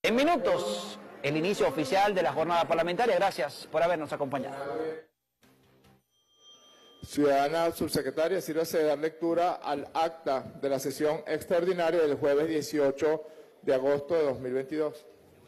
En minutos, el inicio oficial de la jornada parlamentaria. Gracias por habernos acompañado. Ciudadana subsecretaria, sírvase de dar lectura al acta de la sesión extraordinaria del jueves 18 de agosto de 2022.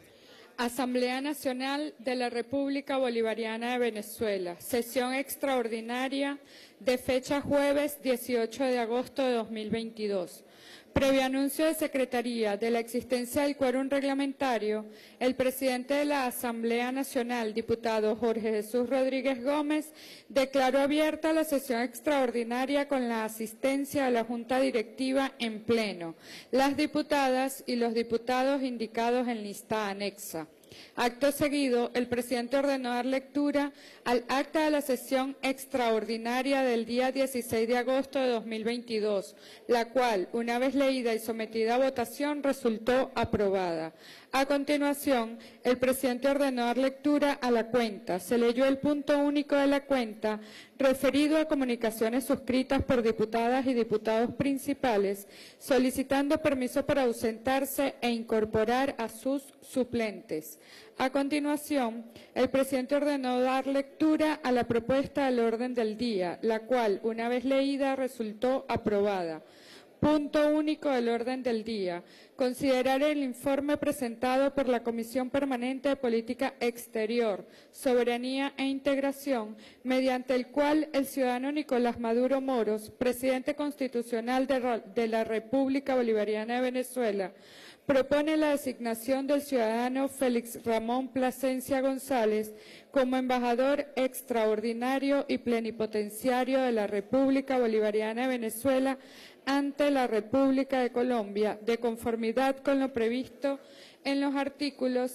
Asamblea Nacional de la República Bolivariana de Venezuela, sesión extraordinaria de fecha jueves 18 de agosto de 2022. Previo anuncio de Secretaría de la existencia del quórum reglamentario, el presidente de la Asamblea Nacional, diputado Jorge Jesús Rodríguez Gómez, declaró abierta la sesión extraordinaria con la asistencia de la Junta Directiva en pleno, las diputadas y los diputados indicados en lista anexa. Acto seguido, el presidente ordenó dar lectura al acta de la sesión extraordinaria del día 16 de agosto de 2022, la cual, una vez leída y sometida a votación, resultó aprobada. A continuación, el presidente ordenó dar lectura a la cuenta. Se leyó el punto único de la cuenta referido a comunicaciones suscritas por diputadas y diputados principales, solicitando permiso para ausentarse e incorporar a sus suplentes. A continuación, el presidente ordenó dar lectura a la propuesta del orden del día, la cual, una vez leída, resultó aprobada. Punto único del orden del día. Considerar el informe presentado por la Comisión Permanente de Política Exterior, Soberanía e Integración, mediante el cual el ciudadano Nicolás Maduro Moros, presidente constitucional de la República Bolivariana de Venezuela, propone la designación del ciudadano Félix Ramón Plasencia González como embajador extraordinario y plenipotenciario de la República Bolivariana de Venezuela ante la República de Colombia, de conformidad con lo previsto en los artículos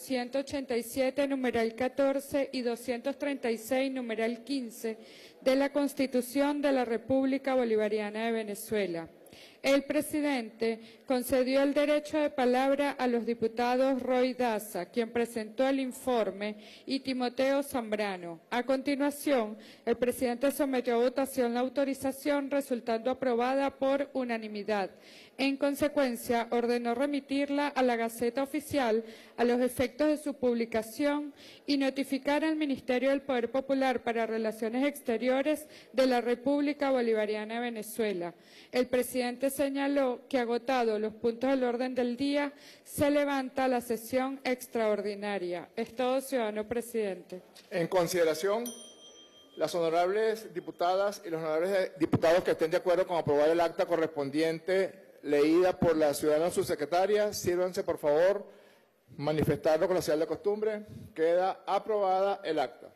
187, numeral 14 y 236, numeral 15 de la Constitución de la República Bolivariana de Venezuela. El presidente concedió el derecho de palabra a los diputados Roy Daza, quien presentó el informe, y Timoteo Zambrano. A continuación, el presidente sometió a votación la autorización, resultando aprobada por unanimidad. En consecuencia, ordenó remitirla a la Gaceta Oficial a los efectos de su publicación y notificar al Ministerio del Poder Popular para Relaciones Exteriores de la República Bolivariana de Venezuela. El presidente señaló que, agotados los puntos del orden del día, se levanta la sesión extraordinaria. Es todo, ciudadano presidente. En consideración, las honorables diputadas y los honorables diputados que estén de acuerdo con aprobar el acta correspondiente leída por la ciudadana subsecretaria, sírvanse por favor manifestarlo con la señal de costumbre. Queda aprobada el acta.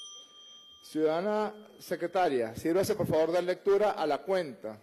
Ciudadana secretaria, sírvase por favor dar lectura a la cuenta.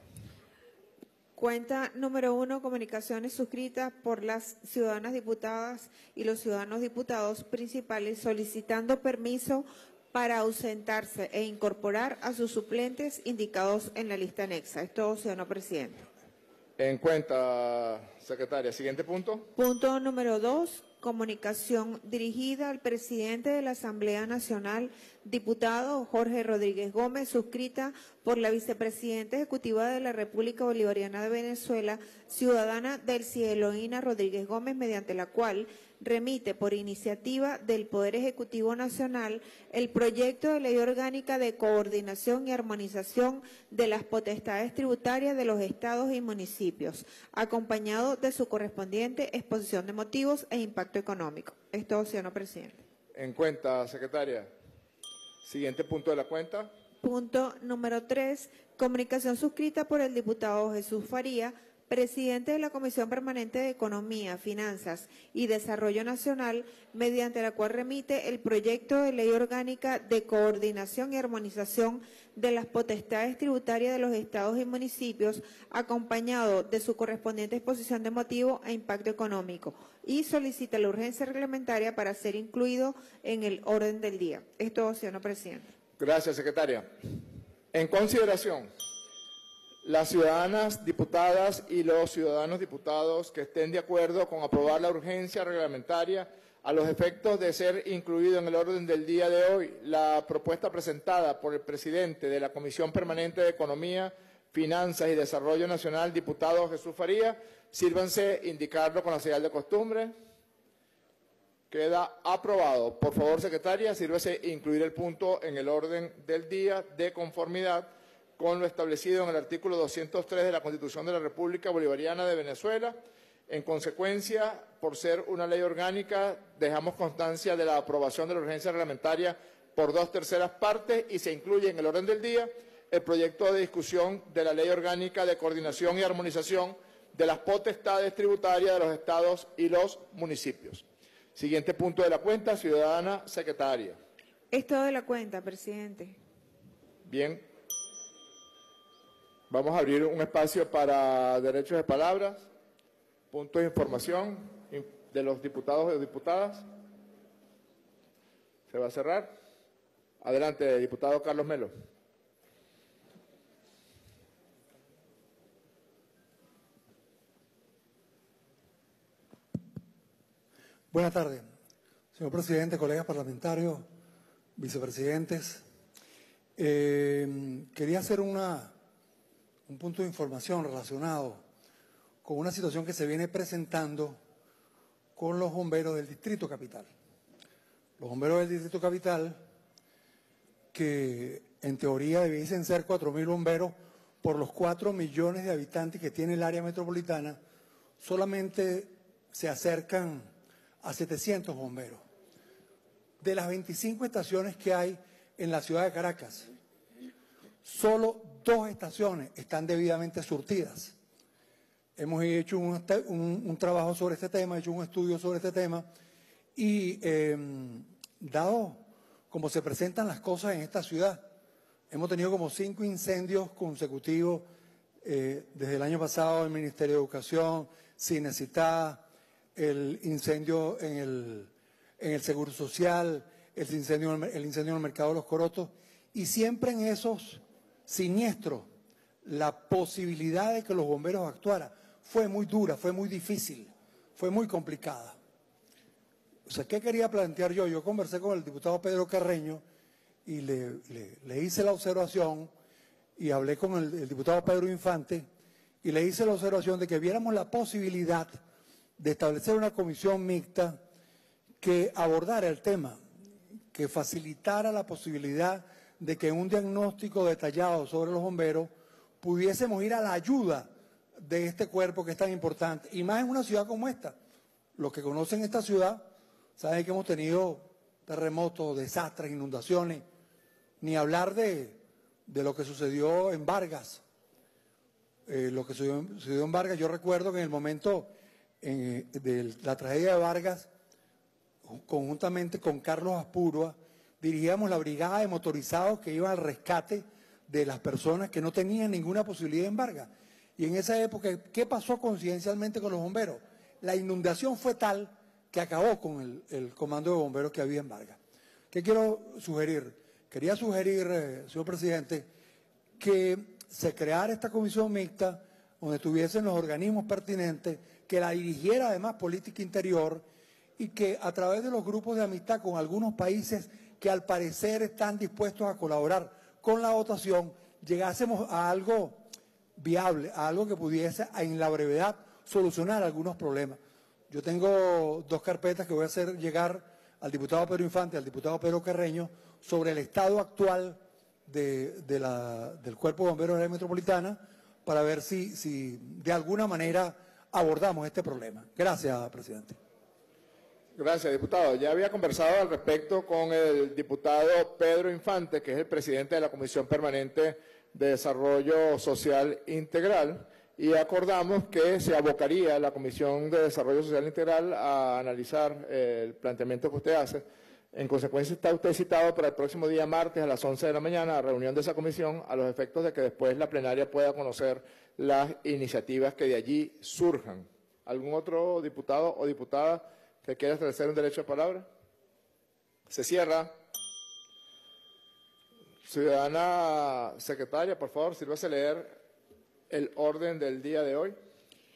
Cuenta número 1, comunicaciones suscritas por las ciudadanas diputadas y los ciudadanos diputados principales solicitando permiso para ausentarse e incorporar a sus suplentes indicados en la lista anexa. Es todo, ciudadano presidente. En cuenta, secretaria. Siguiente punto. Punto número 2, comunicación dirigida al presidente de la Asamblea Nacional, diputado Jorge Rodríguez Gómez, suscrita por la vicepresidenta ejecutiva de la República Bolivariana de Venezuela, ciudadana Delcy Eloína Rodríguez Gómez, mediante la cual remite por iniciativa del Poder Ejecutivo Nacional el proyecto de ley orgánica de coordinación y armonización de las potestades tributarias de los estados y municipios, acompañado de su correspondiente exposición de motivos e impacto económico. Es todo, ciudadano presidente. En cuenta, secretaria. Siguiente punto de la cuenta. Punto número 3, comunicación suscrita por el diputado Jesús Faría, presidente de la Comisión Permanente de Economía, Finanzas y Desarrollo Nacional, mediante la cual remite el proyecto de ley orgánica de coordinación y armonización de las potestades tributarias de los estados y municipios, acompañado de su correspondiente exposición de motivo e impacto económico, y solicita la urgencia reglamentaria para ser incluido en el orden del día. Es todo, ciudadano presidente. Gracias, secretaria. En consideración, las ciudadanas diputadas y los ciudadanos diputados que estén de acuerdo con aprobar la urgencia reglamentaria a los efectos de ser incluido en el orden del día de hoy la propuesta presentada por el presidente de la Comisión Permanente de Economía, Finanzas y Desarrollo Nacional, diputado Jesús Faría, sírvanse indicarlo con la señal de costumbre. Queda aprobado. Por favor, secretaria, sírvase incluir el punto en el orden del día de conformidad con lo establecido en el artículo 203 de la Constitución de la República Bolivariana de Venezuela. En consecuencia, por ser una ley orgánica, dejamos constancia de la aprobación de la urgencia reglamentaria por 2/3 partes y se incluye en el orden del día el proyecto de discusión de la Ley Orgánica de Coordinación y Armonización de las potestades tributarias de los estados y los municipios. Siguiente punto de la cuenta, ciudadana secretaria. Es todo de la cuenta, presidente. Bien. Vamos a abrir un espacio para derechos de palabras, puntos de información de los diputados y diputadas. Se va a cerrar. Adelante, diputado Carlos Melo. Buenas tardes, señor presidente, colegas parlamentarios, vicepresidentes. Quería hacer un punto de información relacionado con una situación que se viene presentando con los bomberos del Distrito Capital. Los bomberos del Distrito Capital, que en teoría debiesen ser 4.000 bomberos por los 4 millones de habitantes que tiene el área metropolitana, solamente se acercan a 700 bomberos. De las 25 estaciones que hay en la ciudad de Caracas, solo 2 estaciones están debidamente surtidas. Hemos hecho un trabajo sobre este tema, hecho un estudio sobre este tema y dado como se presentan las cosas en esta ciudad, hemos tenido como 5 incendios consecutivos desde el año pasado, el Ministerio de Educación, Cinecittà, el incendio en el Seguro Social, el incendio en el Mercado de los Corotos, y siempre en esos siniestros la posibilidad de que los bomberos actuaran fue muy dura, fue muy difícil, fue muy complicada. O sea, ¿qué quería plantear yo? Yo conversé con el diputado Pedro Carreño y le hice la observación y hablé con el diputado Pedro Infante y le hice la observación de que viéramos la posibilidad de establecer una comisión mixta que abordara el tema, que facilitara la posibilidad de que en un diagnóstico detallado sobre los bomberos pudiésemos ir a la ayuda de este cuerpo que es tan importante, y más en una ciudad como esta. Los que conocen esta ciudad saben que hemos tenido terremotos, desastres, inundaciones, ni hablar de lo que sucedió en Vargas. Lo que sucedió en Vargas, yo recuerdo que en el momento de la tragedia de Vargas, conjuntamente con Carlos Aspurua, dirigíamos la brigada de motorizados que iban al rescate de las personas que no tenían ninguna posibilidad en Vargas. Y en esa época, ¿qué pasó coincidencialmente con los bomberos? La inundación fue tal que acabó con el comando de bomberos que había en Vargas. ¿Qué quiero sugerir? Quería sugerir, señor presidente, que se creara esta comisión mixta donde estuviesen los organismos pertinentes, que la dirigiera además Política Interior y que a través de los grupos de amistad con algunos países que al parecer están dispuestos a colaborar con la votación, llegásemos a algo viable, a algo que pudiese en la brevedad solucionar algunos problemas. Yo tengo 2 carpetas que voy a hacer llegar al diputado Pedro Infante y al diputado Pedro Carreño sobre el estado actual del Cuerpo de Bomberos de la Metropolitana para ver si de alguna manera abordamos este problema. Gracias, presidente. Gracias, diputado. Ya había conversado al respecto con el diputado Pedro Infante, que es el presidente de la Comisión Permanente de Desarrollo Social Integral, y acordamos que se abocaría la Comisión de Desarrollo Social Integral a analizar el planteamiento que usted hace. En consecuencia, está usted citado para el próximo día martes a las 11 de la mañana a reunión de esa comisión, a los efectos de que después la plenaria pueda conocer las iniciativas que de allí surjan. ¿Algún otro diputado o diputada que quiera establecer un derecho de palabra? Se cierra. Ciudadana secretaria, por favor, sírvase a leer el orden del día de hoy.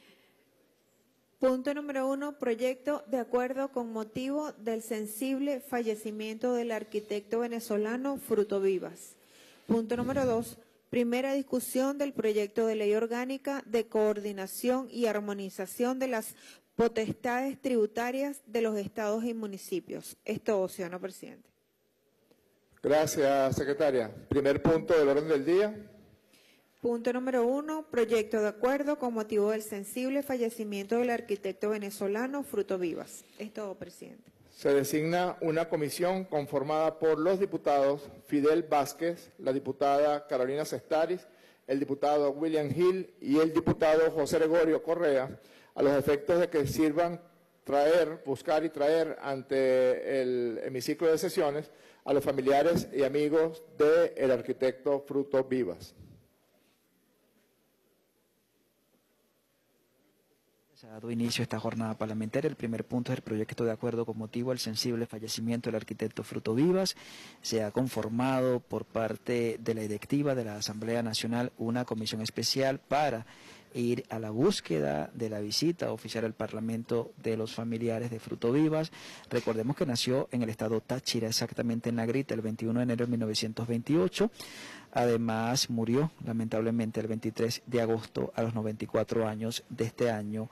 Punto número 1, proyecto de acuerdo con motivo del sensible fallecimiento del arquitecto venezolano Fruto Vivas. Punto número 2, primera discusión del proyecto de ley orgánica de coordinación y armonización de las potestades tributarias de los estados y municipios. Es todo, señor presidente. Gracias, secretaria. Primer punto del orden del día. Punto número 1, proyecto de acuerdo con motivo del sensible fallecimiento del arquitecto venezolano Fruto Vivas. Es todo, presidente. Se designa una comisión conformada por los diputados Fidel Vázquez, la diputada Carolina Sestaris, el diputado William Hill y el diputado José Gregorio Correa, a los efectos de que sirvan buscar y traer ante el hemiciclo de sesiones a los familiares y amigos del arquitecto Fruto Vivas. Se ha dado inicio a esta jornada parlamentaria. El primer punto es el proyecto de acuerdo con motivo del sensible fallecimiento del arquitecto Fruto Vivas. Se ha conformado por parte de la directiva de la Asamblea Nacional una comisión especial para ir a la búsqueda de la visita oficial al Parlamento de los familiares de Fruto Vivas. Recordemos que nació en el estado Táchira, exactamente en La Grita, el 21 de enero de 1928. Además, murió lamentablemente el 23 de agosto a los 94 años de este año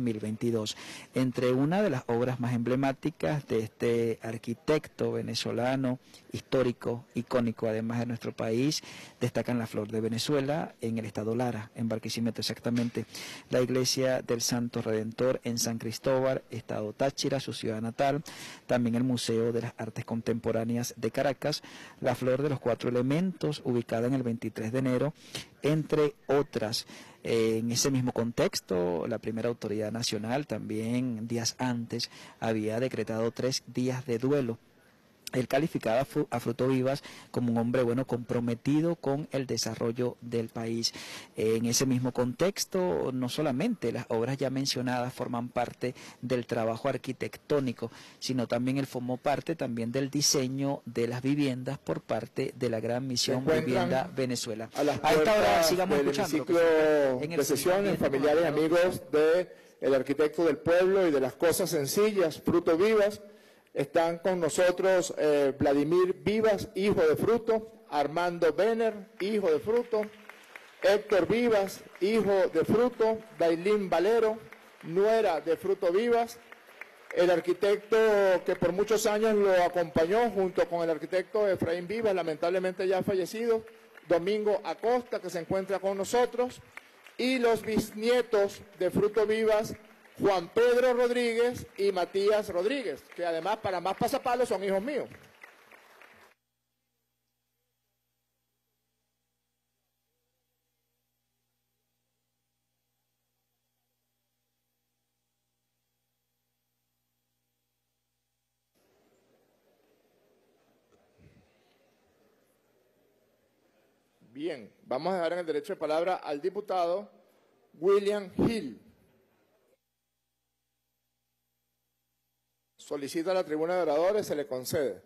2022. Entre una de las obras más emblemáticas de este arquitecto venezolano, histórico, icónico además de nuestro país, destacan la Flor de Venezuela en el estado Lara, en Barquisimeto exactamente, la Iglesia del Santo Redentor en San Cristóbal, estado Táchira, su ciudad natal, también el Museo de las Artes Contemporáneas de Caracas, la Flor de los Cuatro Elementos, ubicada en el 23 de enero, entre otras. En ese mismo contexto, la primera autoridad nacional también días antes había decretado 3 días de duelo. Él calificaba a Fruto Vivas como un hombre bueno comprometido con el desarrollo del país. En ese mismo contexto, no solamente las obras ya mencionadas forman parte del trabajo arquitectónico, sino también él formó parte también del diseño de las viviendas por parte de la Gran Misión Vivienda Venezuela. A esta hora sigamos escuchando de sesiones, familiares y amigos del arquitecto del pueblo y de las cosas sencillas, Fruto Vivas. Están con nosotros Vladimir Vivas, hijo de Fruto, Armando Benner, hijo de Fruto, Héctor Vivas, hijo de Fruto, Dailín Valero, nuera de Fruto Vivas, el arquitecto que por muchos años lo acompañó junto con el arquitecto Efraín Vivas, lamentablemente ya fallecido, Domingo Acosta, que se encuentra con nosotros, y los bisnietos de Fruto Vivas, Juan Pedro Rodríguez y Matías Rodríguez, que además para más pasapalos son hijos míos. Bien, vamos a dar en el derecho de palabra al diputado William Hill. Solicita la tribuna de oradores, se le concede.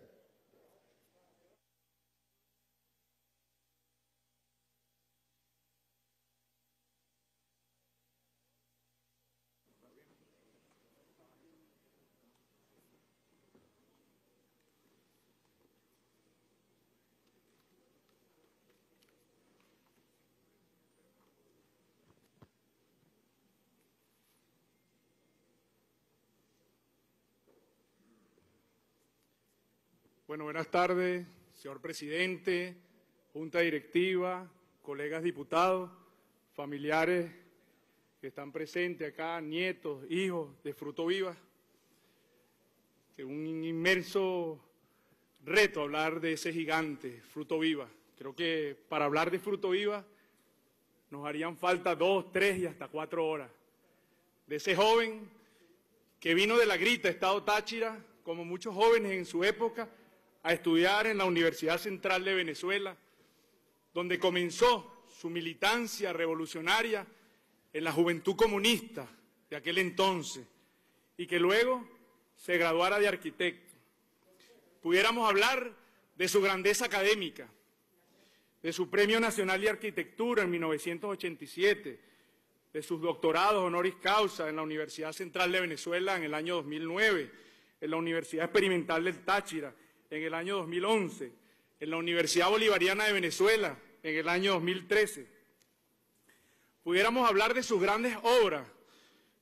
Bueno, buenas tardes, señor presidente, junta directiva, colegas diputados, familiares que están presentes acá, nietos, hijos de Fruto Vivas. Es un inmenso reto hablar de ese gigante, Fruto Vivas. Creo que para hablar de Fruto Vivas nos harían falta 2, 3 y hasta 4 horas. De ese joven que vino de La Grita, estado Táchira, como muchos jóvenes en su época, a estudiar en la Universidad Central de Venezuela, donde comenzó su militancia revolucionaria en la Juventud Comunista de aquel entonces, y que luego se graduara de arquitecto. Pudiéramos hablar de su grandeza académica, de su Premio Nacional de Arquitectura en 1987, de sus doctorados honoris causa en la Universidad Central de Venezuela en el año 2009, en la Universidad Experimental del Táchira en el año 2011, en la Universidad Bolivariana de Venezuela en el año 2013. Pudiéramos hablar de sus grandes obras,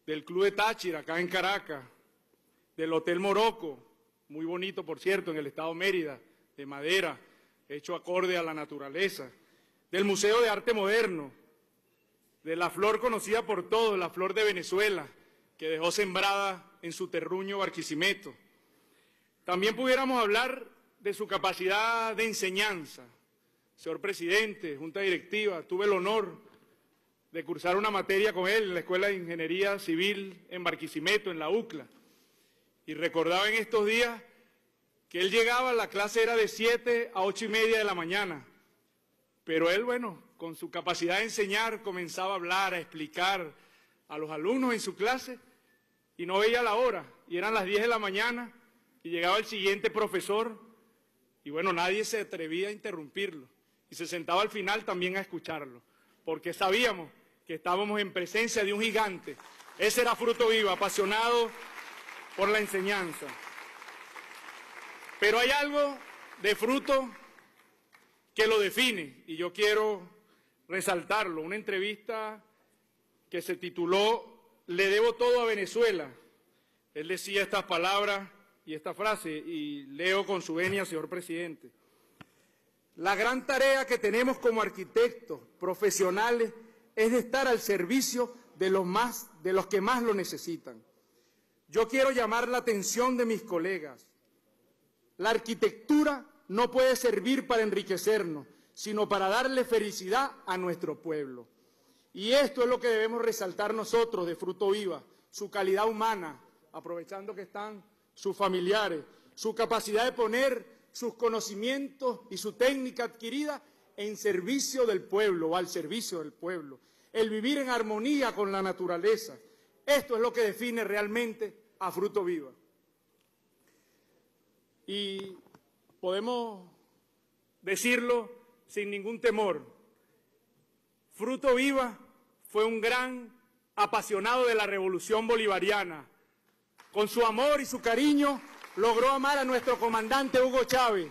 del Club de Táchira, acá en Caracas, del Hotel Morocco, muy bonito, por cierto, en el estado Mérida, de madera, hecho acorde a la naturaleza, del Museo de Arte Moderno, de la flor conocida por todos, la flor de Venezuela, que dejó sembrada en su terruño Barquisimeto. También pudiéramos hablar de su capacidad de enseñanza. Señor presidente, junta directiva, tuve el honor de cursar una materia con él en la Escuela de Ingeniería Civil en Barquisimeto, en la UCLA. Y recordaba en estos días que él llegaba, la clase era de 7 a 8:30 de la mañana. Pero él, bueno, con su capacidad de enseñar, comenzaba a hablar, a explicar a los alumnos en su clase y no veía la hora. Y eran las 10 de la mañana y llegaba el siguiente profesor y, bueno, nadie se atrevía a interrumpirlo. Y se sentaba al final también a escucharlo, porque sabíamos que estábamos en presencia de un gigante. Ese era Fruto Viva, apasionado por la enseñanza. Pero hay algo de Fruto que lo define, y yo quiero resaltarlo. Una entrevista que se tituló "Le debo todo a Venezuela". Él decía estas palabras y esta frase, y leo con su venia, señor presidente. La gran tarea que tenemos como arquitectos profesionales es de estar al servicio de los que más lo necesitan. Yo quiero llamar la atención de mis colegas. La arquitectura no puede servir para enriquecernos, sino para darle felicidad a nuestro pueblo. Y esto es lo que debemos resaltar nosotros de Fruto Viva, su calidad humana, aprovechando que están sus familiares, su capacidad de poner sus conocimientos y su técnica adquirida en servicio del pueblo o al servicio del pueblo, el vivir en armonía con la naturaleza. Esto es lo que define realmente a Fruto Viva. Y podemos decirlo sin ningún temor, Fruto Viva fue un gran apasionado de la revolución bolivariana. Con su amor y su cariño logró amar a nuestro comandante Hugo Chávez.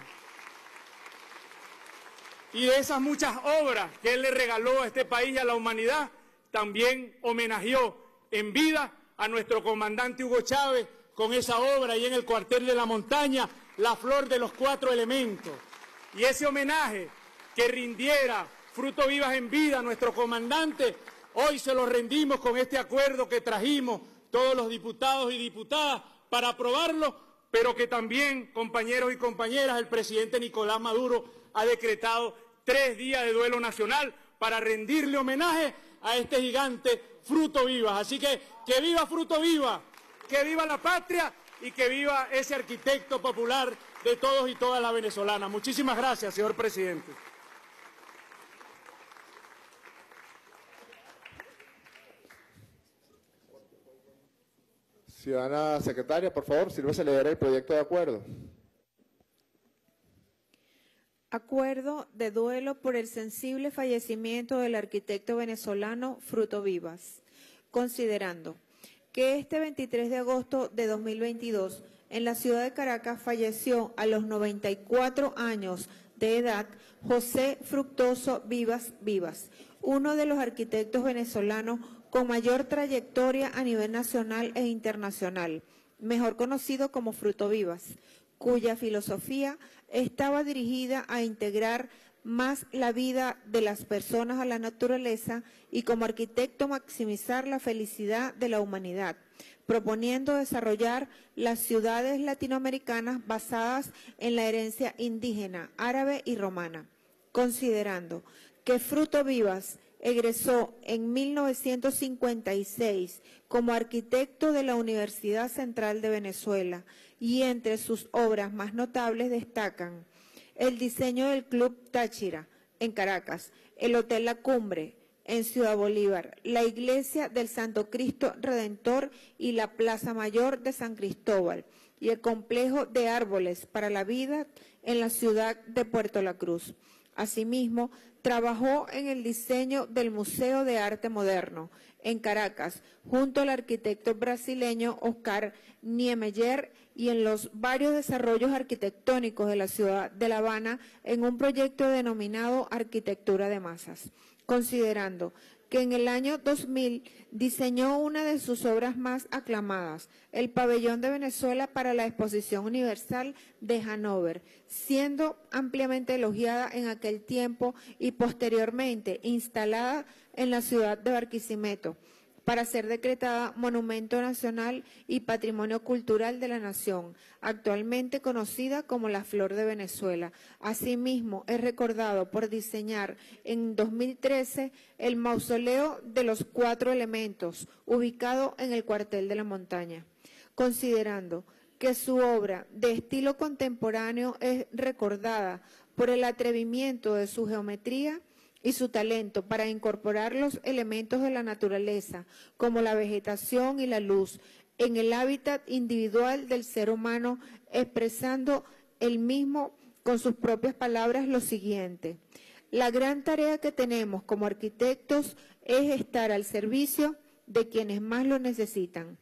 Y de esas muchas obras que él le regaló a este país y a la humanidad, también homenajeó en vida a nuestro comandante Hugo Chávez con esa obra y en el cuartel de la montaña, la flor de los 4 elementos. Y ese homenaje que rindiera Fruto Vivas en vida a nuestro comandante, hoy se lo rendimos con este acuerdo que trajimos todos los diputados y diputadas para aprobarlo, pero que también, compañeros y compañeras, el presidente Nicolás Maduro ha decretado 3 días de duelo nacional para rendirle homenaje a este gigante Fruto Vivas. Así que viva Fruto Viva, que viva la patria y que viva ese arquitecto popular de todos y todas las venezolanas. Muchísimas gracias, señor presidente. Ciudadana secretaria, por favor, sírvase a leer el proyecto de acuerdo. Acuerdo de duelo por el sensible fallecimiento del arquitecto venezolano Fruto Vivas. Considerando que este 23 de agosto de 2022 en la ciudad de Caracas falleció a los 94 años de edad José Fructuoso Vivas Vivas, uno de los arquitectos venezolanos con mayor trayectoria a nivel nacional e internacional, mejor conocido como Fruto Vivas, cuya filosofía estaba dirigida a integrar más la vida de las personas a la naturaleza y como arquitecto maximizar la felicidad de la humanidad, proponiendo desarrollar las ciudades latinoamericanas basadas en la herencia indígena, árabe y romana, considerando que Fruto Vivas egresó en 1956 como arquitecto de la Universidad Central de Venezuela y entre sus obras más notables destacan el diseño del Club Táchira en Caracas, el Hotel La Cumbre en Ciudad Bolívar, la Iglesia del Santo Cristo Redentor y la Plaza Mayor de San Cristóbal y el complejo de árboles para la vida en la ciudad de Puerto La Cruz. Asimismo, trabajó en el diseño del Museo de Arte Moderno en Caracas, junto al arquitecto brasileño Oscar Niemeyer y en los varios desarrollos arquitectónicos de la ciudad de La Habana en un proyecto denominado Arquitectura de Masas, considerando que en el año 2000 diseñó una de sus obras más aclamadas, el Pabellón de Venezuela para la Exposición Universal de Hannover, siendo ampliamente elogiada en aquel tiempo y posteriormente instalada en la ciudad de Barquisimeto, para ser decretada Monumento Nacional y Patrimonio Cultural de la Nación, actualmente conocida como la Flor de Venezuela. Asimismo, es recordado por diseñar en 2013 el Mausoleo de los 4 Elementos, ubicado en el Cuartel de la Montaña. Considerando que su obra de estilo contemporáneo es recordada por el atrevimiento de su geometría y su talento para incorporar los elementos de la naturaleza, como la vegetación y la luz, en el hábitat individual del ser humano, expresando el mismo con sus propias palabras lo siguiente: la gran tarea que tenemos como arquitectos es estar al servicio de quienes más lo necesitan.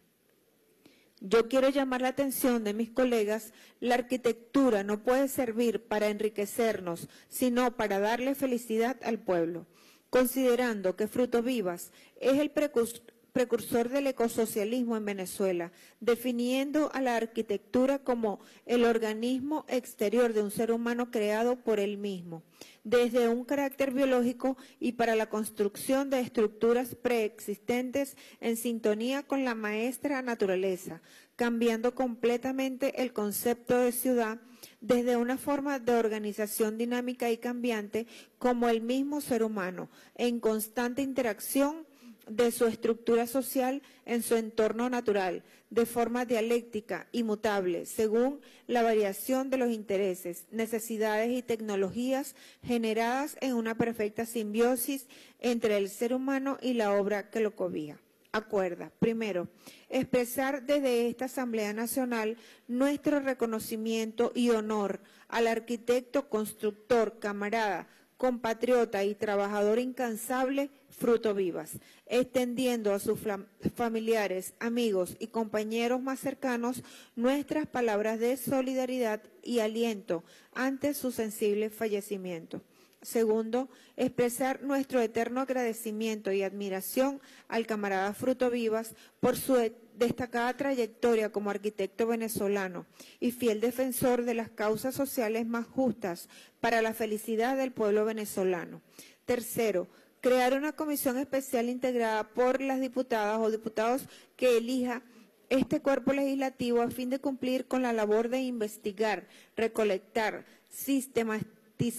Yo quiero llamar la atención de mis colegas: la arquitectura no puede servir para enriquecernos, sino para darle felicidad al pueblo. Considerando que Fruto Vivas es el precursor del ecosocialismo en Venezuela, definiendo a la arquitectura como el organismo exterior de un ser humano creado por él mismo, desde un carácter biológico y para la construcción de estructuras preexistentes en sintonía con la maestra naturaleza, cambiando completamente el concepto de ciudad desde una forma de organización dinámica y cambiante como el mismo ser humano, en constante interacción de su estructura social en su entorno natural, de forma dialéctica y mutable, según la variación de los intereses, necesidades y tecnologías generadas en una perfecta simbiosis entre el ser humano y la obra que lo cobija. Acuerda, primero, expresar desde esta Asamblea Nacional nuestro reconocimiento y honor al arquitecto, constructor, camarada, compatriota y trabajador incansable Fruto Vivas, extendiendo a sus familiares, amigos y compañeros más cercanos nuestras palabras de solidaridad y aliento ante su sensible fallecimiento. Segundo, expresar nuestro eterno agradecimiento y admiración al camarada Fruto Vivas por su destacada trayectoria como arquitecto venezolano y fiel defensor de las causas sociales más justas para la felicidad del pueblo venezolano. Tercero, crear una comisión especial integrada por las diputadas o diputados que elija este cuerpo legislativo a fin de cumplir con la labor de investigar, recolectar, sistematizar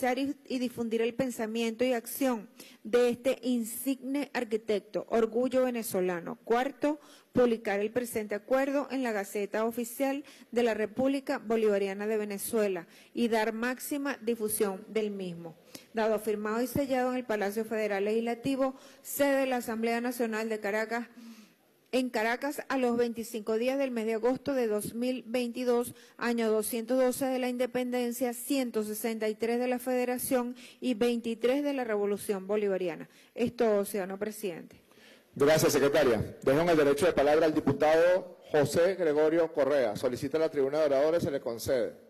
y difundir el pensamiento y acción de este insigne arquitecto, orgullo venezolano. Cuarto, publicar el presente acuerdo en la Gaceta Oficial de la República Bolivariana de Venezuela y dar máxima difusión del mismo. Dado, firmado y sellado en el Palacio Federal Legislativo, sede de la Asamblea Nacional de Caracas, en Caracas, a los 25 días del mes de agosto de 2022, año 212 de la Independencia, 163 de la Federación y 23 de la Revolución Bolivariana. Es todo, ciudadano presidente. Gracias, secretaria. Dejo en el derecho de palabra al diputado José Gregorio Correa. Solicita la tribuna de oradores, se le concede.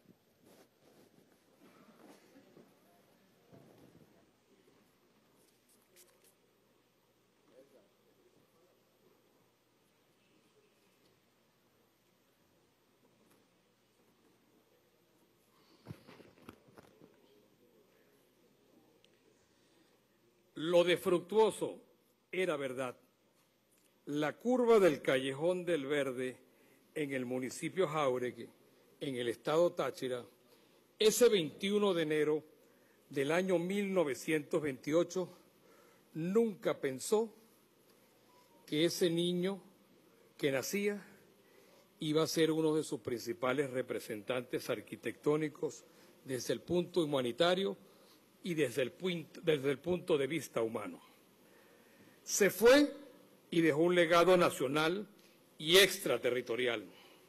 Lo de Fructuoso era verdad. La curva del Callejón del Verde en el municipio Jáuregui, en el estado Táchira, ese 21 de enero del año 1928, nunca pensó que ese niño que nacía iba a ser uno de sus principales representantes arquitectónicos desde el punto humanitario y desde el punto de vista humano. Se fue y dejó un legado nacional y extraterritorial.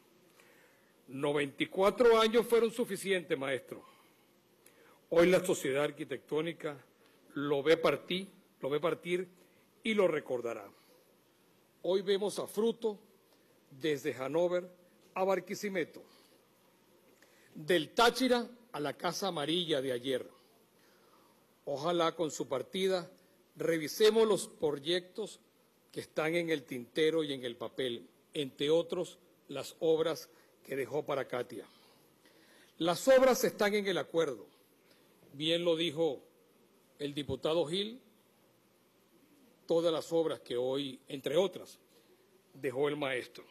94 años fueron suficientes, maestro. Hoy la sociedad arquitectónica lo ve partir y lo recordará. Hoy vemos a Fruto desde Hannover a Barquisimeto, del Táchira a la Casa Amarilla de ayer. Ojalá con su partida Revisemos los proyectos que están en el tintero y en el papel, entre otros las obras que dejó para Katia. Las obras están en el acuerdo, bien lo dijo el diputado Gil, todas las obras que hoy, entre otras, dejó el maestro.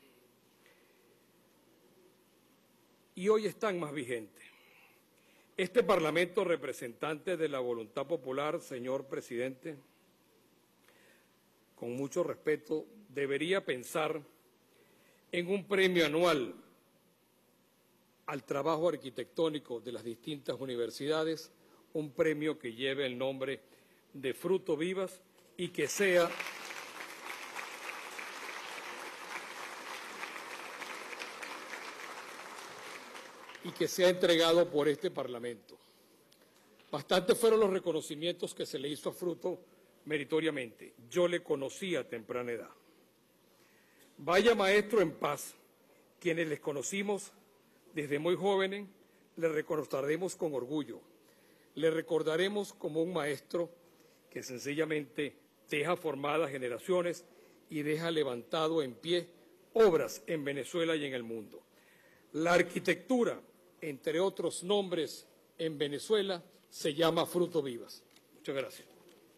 Y hoy están más vigentes. Este Parlamento, representante de la voluntad popular, señor presidente, con mucho respeto, debería pensar en un premio anual al trabajo arquitectónico de las distintas universidades, un premio que lleve el nombre de Fruto Vivas y que sea entregado por este Parlamento. Bastantes fueron los reconocimientos que se le hizo a Fruto meritoriamente. Yo le conocí a temprana edad. Vaya maestro en paz, quienes les conocimos desde muy jóvenes, le recordaremos con orgullo. Le recordaremos como un maestro que sencillamente deja formadas generaciones y deja levantado en pie obras en Venezuela y en el mundo. La arquitectura, entre otros nombres en Venezuela, se llama Fruto Vivas. Muchas gracias.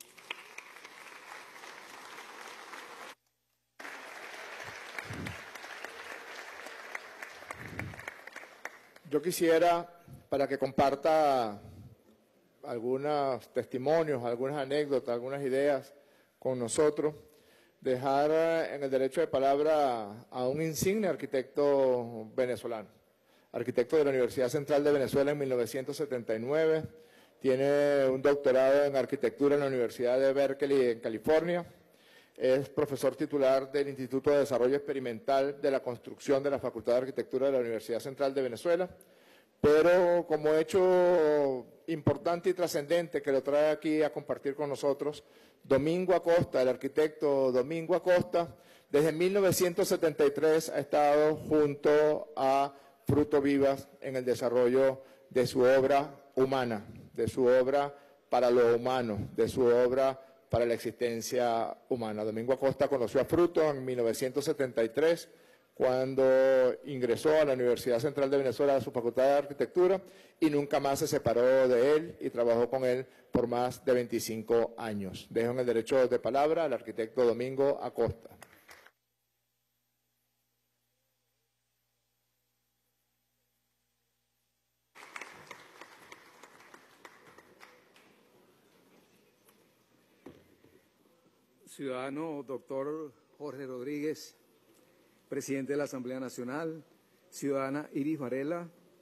Yo quisiera, para que comparta algunos testimonios, algunas anécdotas, algunas ideas con nosotros, dejar en el derecho de palabra a un insigne arquitecto venezolano, arquitecto de la Universidad Central de Venezuela en 1979, tiene un doctorado en arquitectura en la Universidad de Berkeley en California, es profesor titular del Instituto de Desarrollo Experimental de la Construcción de la Facultad de Arquitectura de la Universidad Central de Venezuela, pero como hecho importante y trascendente que lo trae aquí a compartir con nosotros, Domingo Acosta, el arquitecto Domingo Acosta, desde 1973 ha estado junto a Fruto Vivas en el desarrollo de su obra humana, de su obra para lo humano, de su obra para la existencia humana. Domingo Acosta conoció a Fruto en 1973, cuando ingresó a la Universidad Central de Venezuela a su Facultad de Arquitectura y nunca más se separó de él y trabajó con él por más de 25 años. Dejo en el derecho de palabra al arquitecto Domingo Acosta. Ciudadano doctor Jorge Rodríguez, presidente de la Asamblea Nacional, ciudadana Iris Varela,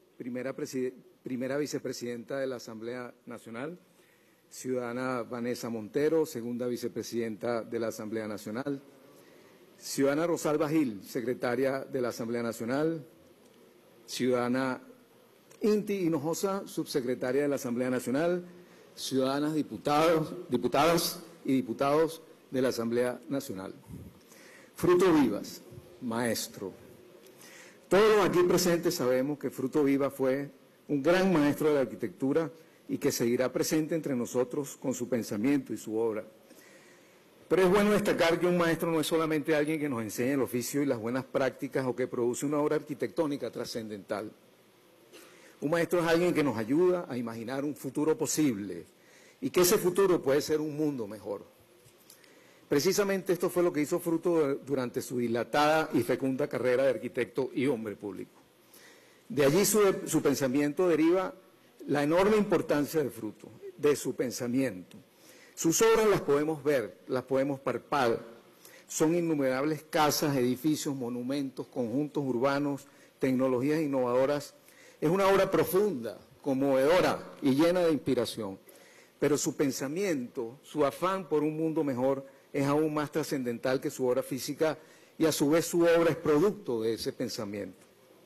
primera vicepresidenta de la Asamblea Nacional, ciudadana Vanessa Montero, segunda vicepresidenta de la Asamblea Nacional, ciudadana Rosalba Gil, secretaria de la Asamblea Nacional, ciudadana Inti Hinojosa, subsecretaria de la Asamblea Nacional, ciudadanas diputadas y diputados de la Asamblea Nacional. Fruto Vivas, maestro. Todos los aquí presentes sabemos que Fruto Vivas fue un gran maestro de la arquitectura y que seguirá presente entre nosotros con su pensamiento y su obra. Pero es bueno destacar que un maestro no es solamente alguien que nos enseña el oficio y las buenas prácticas o que produce una obra arquitectónica trascendental. Un maestro es alguien que nos ayuda a imaginar un futuro posible y que ese futuro puede ser un mundo mejor. Precisamente esto fue lo que hizo Fruto durante su dilatada y fecunda carrera de arquitecto y hombre público. De allí su pensamiento deriva la enorme importancia de Fruto, de su pensamiento. Sus obras las podemos ver, las podemos palpar. Son innumerables casas, edificios, monumentos, conjuntos urbanos, tecnologías innovadoras. Es una obra profunda, conmovedora y llena de inspiración. Pero su pensamiento, su afán por un mundo mejor, es aún más trascendental que su obra física y a su vez su obra es producto de ese pensamiento.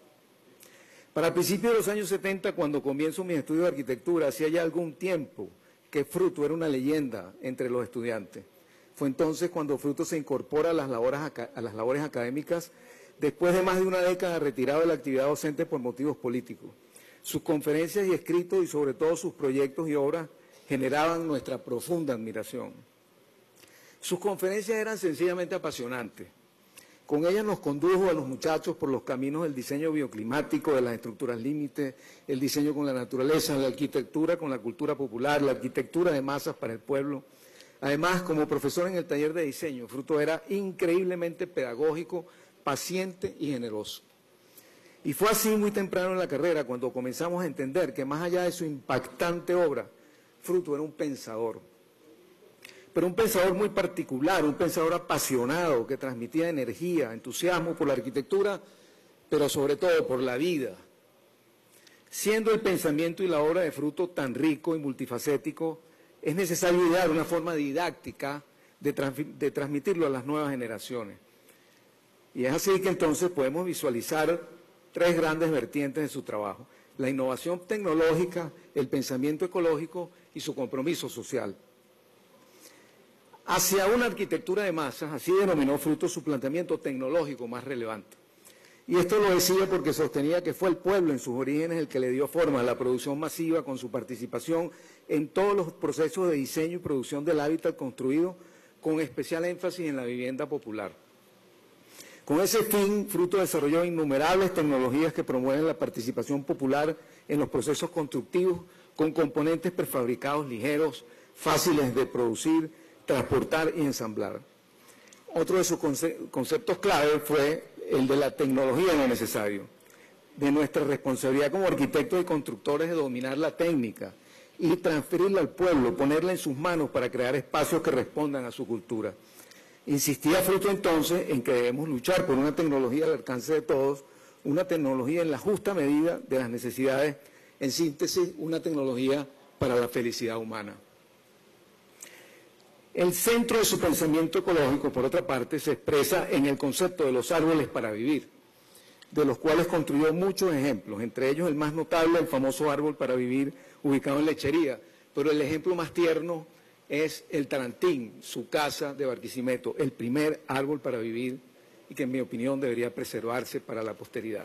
Para el principio de los años 70, cuando comienzo mis estudios de arquitectura, hacía ya algún tiempo que Fruto era una leyenda entre los estudiantes. Fue entonces cuando Fruto se incorpora a las labores académicas después de más de una década retirado de la actividad docente por motivos políticos. Sus conferencias y escritos y sobre todo sus proyectos y obras generaban nuestra profunda admiración. Sus conferencias eran sencillamente apasionantes. Con ellas nos condujo a los muchachos por los caminos del diseño bioclimático, de las estructuras límites, el diseño con la naturaleza, la arquitectura con la cultura popular, la arquitectura de masas para el pueblo. Además, como profesor en el taller de diseño, Fruto era increíblemente pedagógico, paciente y generoso. Y fue así muy temprano en la carrera cuando comenzamos a entender que más allá de su impactante obra, Fruto era un pensador. Pero un pensador muy particular, un pensador apasionado que transmitía energía, entusiasmo por la arquitectura, pero sobre todo por la vida. Siendo el pensamiento y la obra de Fruto tan rico y multifacético, es necesario idear una forma didáctica de transmitirlo a las nuevas generaciones. Y es así que entonces podemos visualizar tres grandes vertientes de su trabajo: la innovación tecnológica, el pensamiento ecológico y su compromiso social. Hacia una arquitectura de masas, así denominó Fruto su planteamiento tecnológico más relevante. Y esto lo decía porque sostenía que fue el pueblo en sus orígenes el que le dio forma a la producción masiva con su participación en todos los procesos de diseño y producción del hábitat construido, con especial énfasis en la vivienda popular. Con ese fin, Fruto desarrolló innumerables tecnologías que promueven la participación popular en los procesos constructivos, con componentes prefabricados ligeros, fáciles de producir, transportar y ensamblar. Otro de sus conceptos clave fue el de la tecnología en lo necesario, de nuestra responsabilidad como arquitectos y constructores de dominar la técnica y transferirla al pueblo, ponerla en sus manos para crear espacios que respondan a su cultura. Insistía Fruto entonces en que debemos luchar por una tecnología al alcance de todos, una tecnología en la justa medida de las necesidades, en síntesis, una tecnología para la felicidad humana. El centro de su pensamiento ecológico, por otra parte, se expresa en el concepto de los árboles para vivir, de los cuales construyó muchos ejemplos, entre ellos el más notable, el famoso árbol para vivir ubicado en Lechería, pero el ejemplo más tierno es el Tarantín, su casa de Barquisimeto, el primer árbol para vivir y que en mi opinión debería preservarse para la posteridad.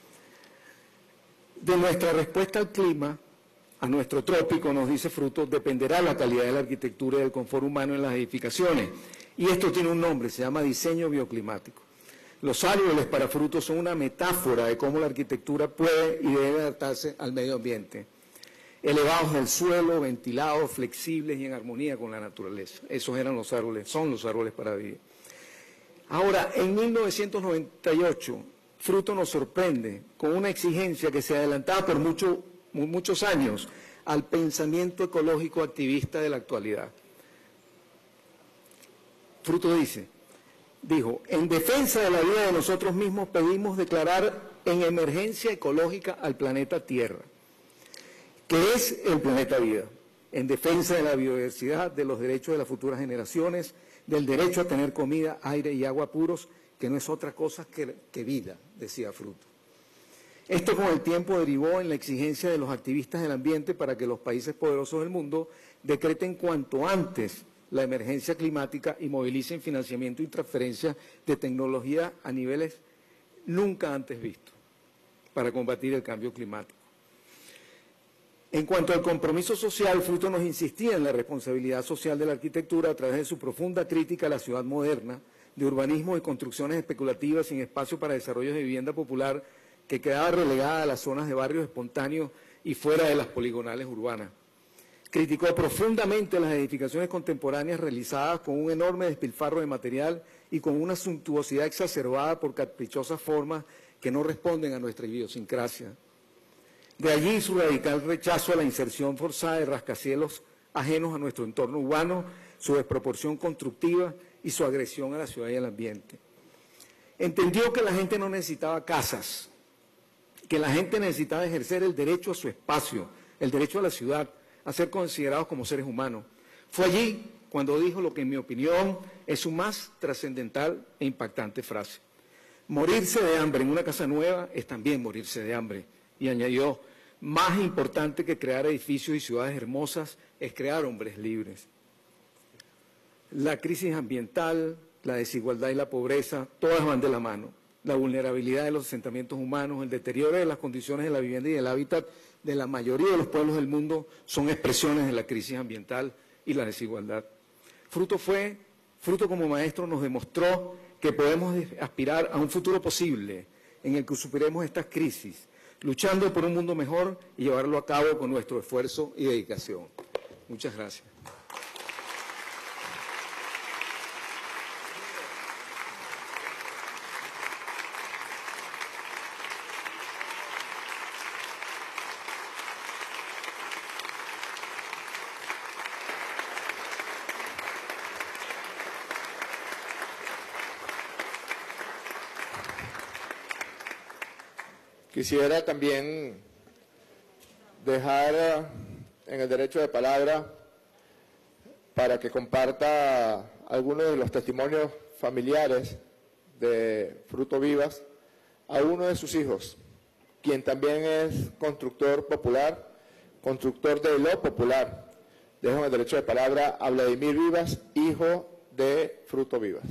De nuestra respuesta al clima, a nuestro trópico, nos dice Fruto, dependerá la calidad de la arquitectura y del confort humano en las edificaciones. Y esto tiene un nombre, se llama diseño bioclimático. Los árboles para Fruto son una metáfora de cómo la arquitectura puede y debe adaptarse al medio ambiente. Elevados del suelo, ventilados, flexibles y en armonía con la naturaleza. Esos eran los árboles, son los árboles para vivir. Ahora, en 1998, Fruto nos sorprende con una exigencia que se adelantaba por muchos años al pensamiento ecológico activista de la actualidad. Fruto dijo, en defensa de la vida de nosotros mismos pedimos declarar en emergencia ecológica al planeta Tierra, que es el planeta vida, en defensa de la biodiversidad, de los derechos de las futuras generaciones, del derecho a tener comida, aire y agua puros, que no es otra cosa que vida, decía Fruto. Esto con el tiempo derivó en la exigencia de los activistas del ambiente para que los países poderosos del mundo decreten cuanto antes la emergencia climática y movilicen financiamiento y transferencia de tecnología a niveles nunca antes vistos para combatir el cambio climático. En cuanto al compromiso social, Fruto nos insistía en la responsabilidad social de la arquitectura a través de su profunda crítica a la ciudad moderna, de urbanismo y construcciones especulativas sin espacio para desarrollos de vivienda popular que quedaba relegada a las zonas de barrios espontáneos y fuera de las poligonales urbanas. Criticó profundamente las edificaciones contemporáneas realizadas con un enorme despilfarro de material y con una suntuosidad exacerbada por caprichosas formas que no responden a nuestra idiosincrasia. De allí su radical rechazo a la inserción forzada de rascacielos ajenos a nuestro entorno urbano, su desproporción constructiva y su agresión a la ciudad y al ambiente. Entendió que la gente no necesitaba casas, que la gente necesitaba ejercer el derecho a su espacio, el derecho a la ciudad, a ser considerados como seres humanos. Fue allí cuando dijo lo que en mi opinión es su más trascendental e impactante frase. Morirse de hambre en una casa nueva es también morirse de hambre. Y añadió, más importante que crear edificios y ciudades hermosas es crear hombres libres. La crisis ambiental, la desigualdad y la pobreza, todas van de la mano. la vulnerabilidad de los asentamientos humanos, el deterioro de las condiciones de la vivienda y del hábitat de la mayoría de los pueblos del mundo son expresiones de la crisis ambiental y la desigualdad. Fruto como maestro nos demostró que podemos aspirar a un futuro posible en el que superemos estas crisis, luchando por un mundo mejor y llevarlo a cabo con nuestro esfuerzo y dedicación. Muchas gracias. Quisiera también dejar en el derecho de palabra para que comparta algunos de los testimonios familiares de Fruto Vivas a uno de sus hijos, quien también es constructor popular, constructor de lo popular. Dejo en el derecho de palabra a Vladimir Vivas, hijo de Fruto Vivas.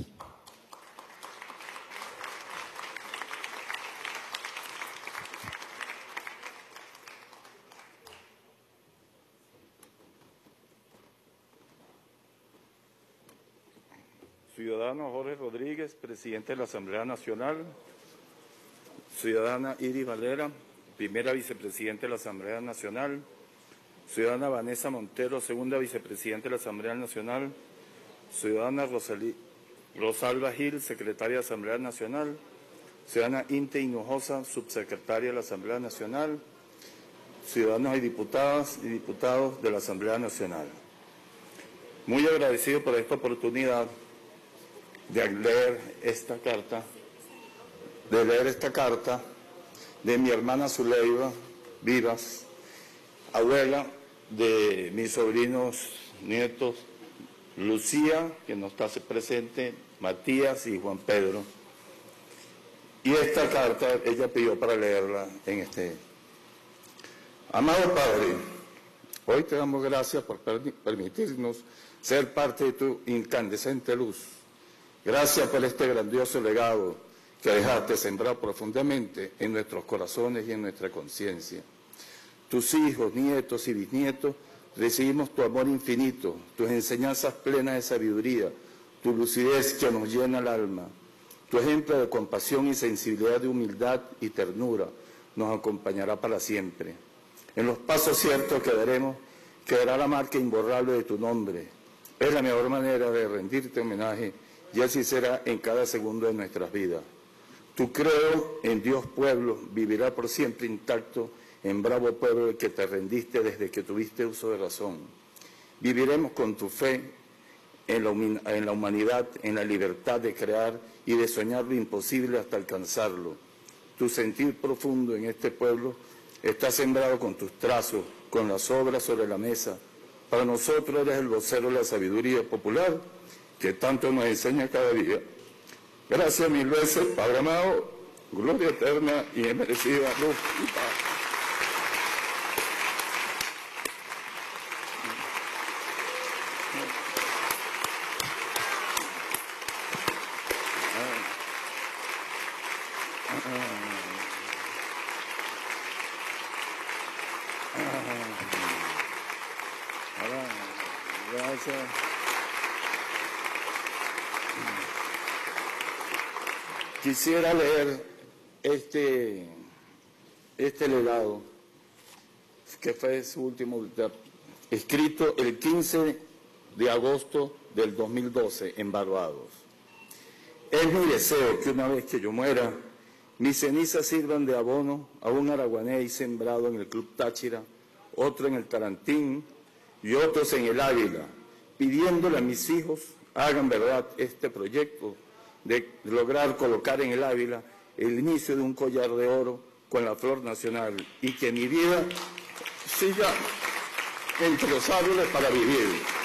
Ciudadano Jorge Rodríguez, presidente de la Asamblea Nacional. Ciudadana Iris Valera, primera vicepresidenta de la Asamblea Nacional. Ciudadana Vanessa Montero, segunda vicepresidenta de la Asamblea Nacional. Ciudadana Rosalba Gil, secretaria de la Asamblea Nacional. Ciudadana Inte Hinojosa, subsecretaria de la Asamblea Nacional. Ciudadanos y diputadas y diputados de la Asamblea Nacional. Muy agradecido por esta oportunidad de leer esta carta, de mi hermana Zuleiva Vivas, abuela de mis sobrinos nietos Lucía, que no está presente, Matías y Juan Pedro. Y esta carta ella pidió para leerla en este. Amado Padre, hoy te damos gracias por permitirnos ser parte de tu incandescente luz. Gracias por este grandioso legado que dejaste sembrar profundamente en nuestros corazones y en nuestra conciencia. Tus hijos, nietos y bisnietos, recibimos tu amor infinito, tus enseñanzas plenas de sabiduría, tu lucidez que nos llena el alma, tu ejemplo de compasión y sensibilidad de humildad y ternura nos acompañará para siempre. En los pasos ciertos que daremos quedará la marca imborrable de tu nombre. Es la mejor manera de rendirte homenaje y así será en cada segundo de nuestras vidas. Tu credo en Dios pueblo vivirá por siempre intacto en bravo pueblo que te rendiste desde que tuviste uso de razón. Viviremos con tu fe en la humanidad, en la libertad de crear y de soñar lo imposible hasta alcanzarlo. Tu sentir profundo en este pueblo está sembrado con tus trazos, con las obras sobre la mesa. Para nosotros eres el vocero de la sabiduría popular que tanto nos enseña cada día. Gracias mil veces, Padre amado, gloria eterna y merecida luz y paz. Gracias. Quisiera leer este legado, que fue su último, escrito el 15 de agosto del 2012 en Barbados. Es mi deseo que una vez que yo muera, mis cenizas sirvan de abono a un araguaney sembrado en el Club Táchira, otro en el Tarantín y otros en el Ávila, pidiéndole a mis hijos hagan verdad este proyecto de lograr colocar en el Ávila el inicio de un collar de oro con la flor nacional y que mi vida siga entre los árboles para vivir.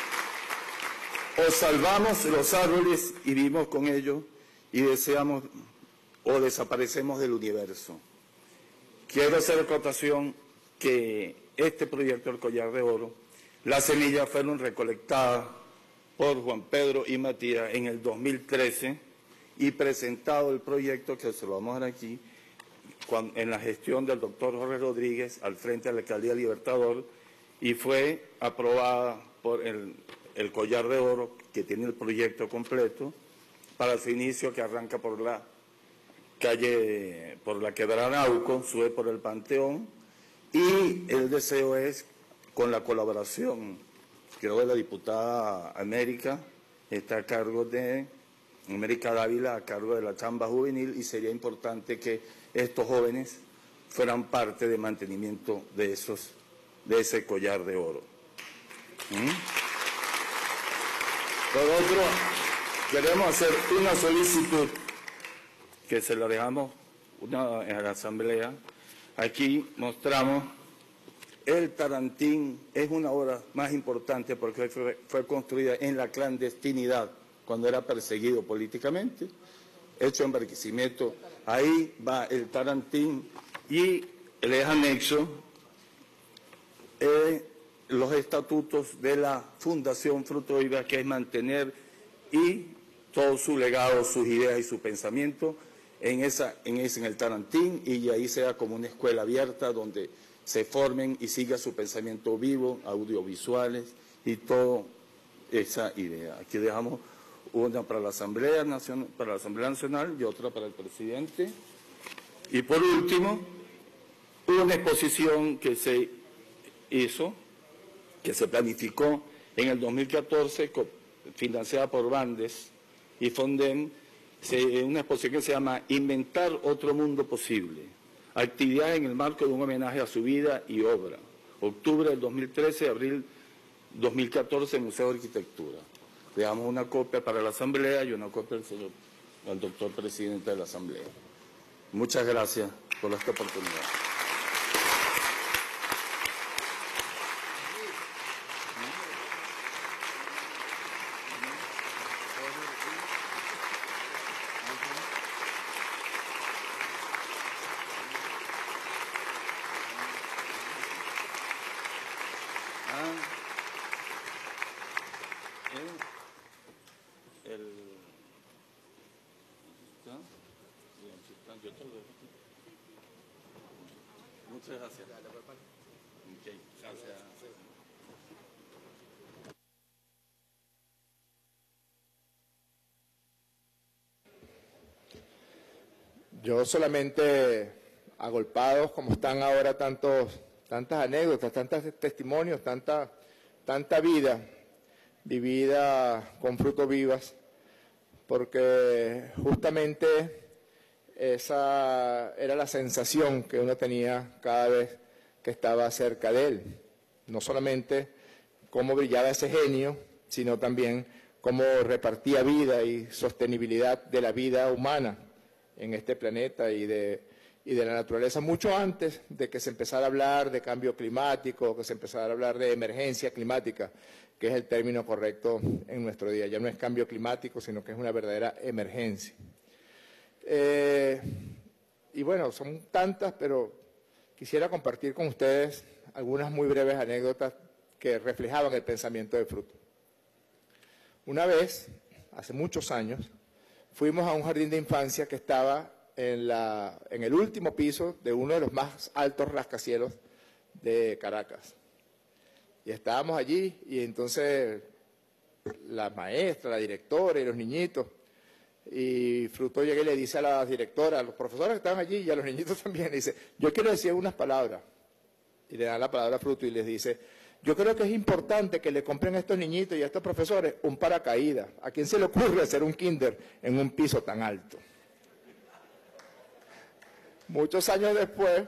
O salvamos los árboles y vivimos con ellos y deseamos o desaparecemos del universo. Quiero hacer acotación que este proyecto del collar de oro, las semillas fueron recolectadas por Juan Pedro y Matías en el 2013 y presentado el proyecto, que se lo vamos a dar aquí, en la gestión del doctor Jorge Rodríguez al frente de la Alcaldía Libertador, y fue aprobada por el Collar de Oro, que tiene el proyecto completo, para su inicio, que arranca por la calle, por la Quebrada Arauco, sube por el Panteón, y el deseo es, con la colaboración, creo, de la diputada América, está a cargo de América Dávila, a cargo de la chamba juvenil, y sería importante que estos jóvenes fueran parte de mantenimiento de ese collar de oro. Por otro, queremos hacer una solicitud que se la dejamos en la Asamblea. Aquí mostramos el Tarantín, es una obra más importante porque fue construida en la clandestinidad, cuando era perseguido políticamente, hecho en Barquisimeto. Ahí va el Tarantín y el anexo los estatutos de la Fundación Fruto Viva, que es mantener y todo su legado, sus ideas y su pensamiento en el Tarantín, y ahí sea como una escuela abierta donde se formen y siga su pensamiento vivo, audiovisuales y toda esa idea. Aquí dejamos una para la Asamblea Nacional y otra para el presidente. Y por último, una exposición que se hizo, que se planificó en el 2014, financiada por Bandes y Fonden, una exposición que se llama Inventar otro mundo posible, actividad en el marco de un homenaje a su vida y obra, octubre del 2013, abril 2014, Museo de Arquitectura. Le damos una copia para la Asamblea y una copia al doctor presidente de la Asamblea. Muchas gracias por esta oportunidad. Muchas gracias. Okay, gracias. Yo solamente, agolpados como están ahora tantas anécdotas, tantos testimonios, tanta vida vivida con Fruto Vivas, porque justamente esa era la sensación que uno tenía cada vez que estaba cerca de él. No solamente cómo brillaba ese genio, sino también cómo repartía vida y sostenibilidad de la vida humana en este planeta y de la naturaleza, mucho antes de que se empezara a hablar de cambio climático, que se empezara a hablar de emergencia climática, que es el término correcto en nuestro día. Ya no es cambio climático, sino que es una verdadera emergencia. Y bueno, son tantas, pero quisiera compartir con ustedes algunas muy breves anécdotas que reflejaban el pensamiento de Fruto. Una vez, hace muchos años, fuimos a un jardín de infancia que estaba en el último piso de uno de los más altos rascacielos de Caracas. Y estábamos allí y entonces la maestra, la directora y los niñitos, y Fruto llega y le dice a la directora, a los profesores que estaban allí y a los niñitos también, le dice, yo quiero decir unas palabras. Y le dan la palabra a Fruto y les dice, yo creo que es importante que le compren a estos niñitos y a estos profesores un paracaídas. ¿A quién se le ocurre hacer un kinder en un piso tan alto? Muchos años después,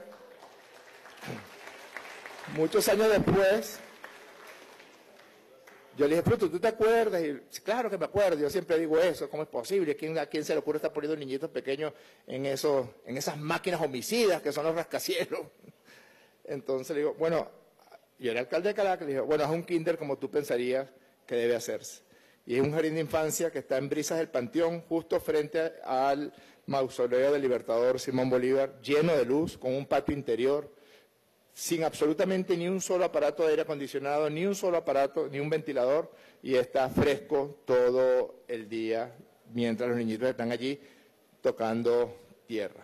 yo le dije, Fruto, ¿tú te acuerdas? Y claro que me acuerdo, yo siempre digo eso, ¿cómo es posible? ¿A quién se le ocurre estar poniendo niñitos pequeños en esas máquinas homicidas que son los rascacielos? Entonces le digo, bueno, yo era alcalde de Caracas, le dije, bueno, haz un kinder como tú pensarías que debe hacerse. Y es un jardín de infancia que está en Brisas del Panteón, justo frente al mausoleo del Libertador Simón Bolívar, lleno de luz, con un patio interior, sin absolutamente ni un solo aparato de aire acondicionado, ni un solo aparato, ni un ventilador, y está fresco todo el día mientras los niñitos están allí tocando tierra.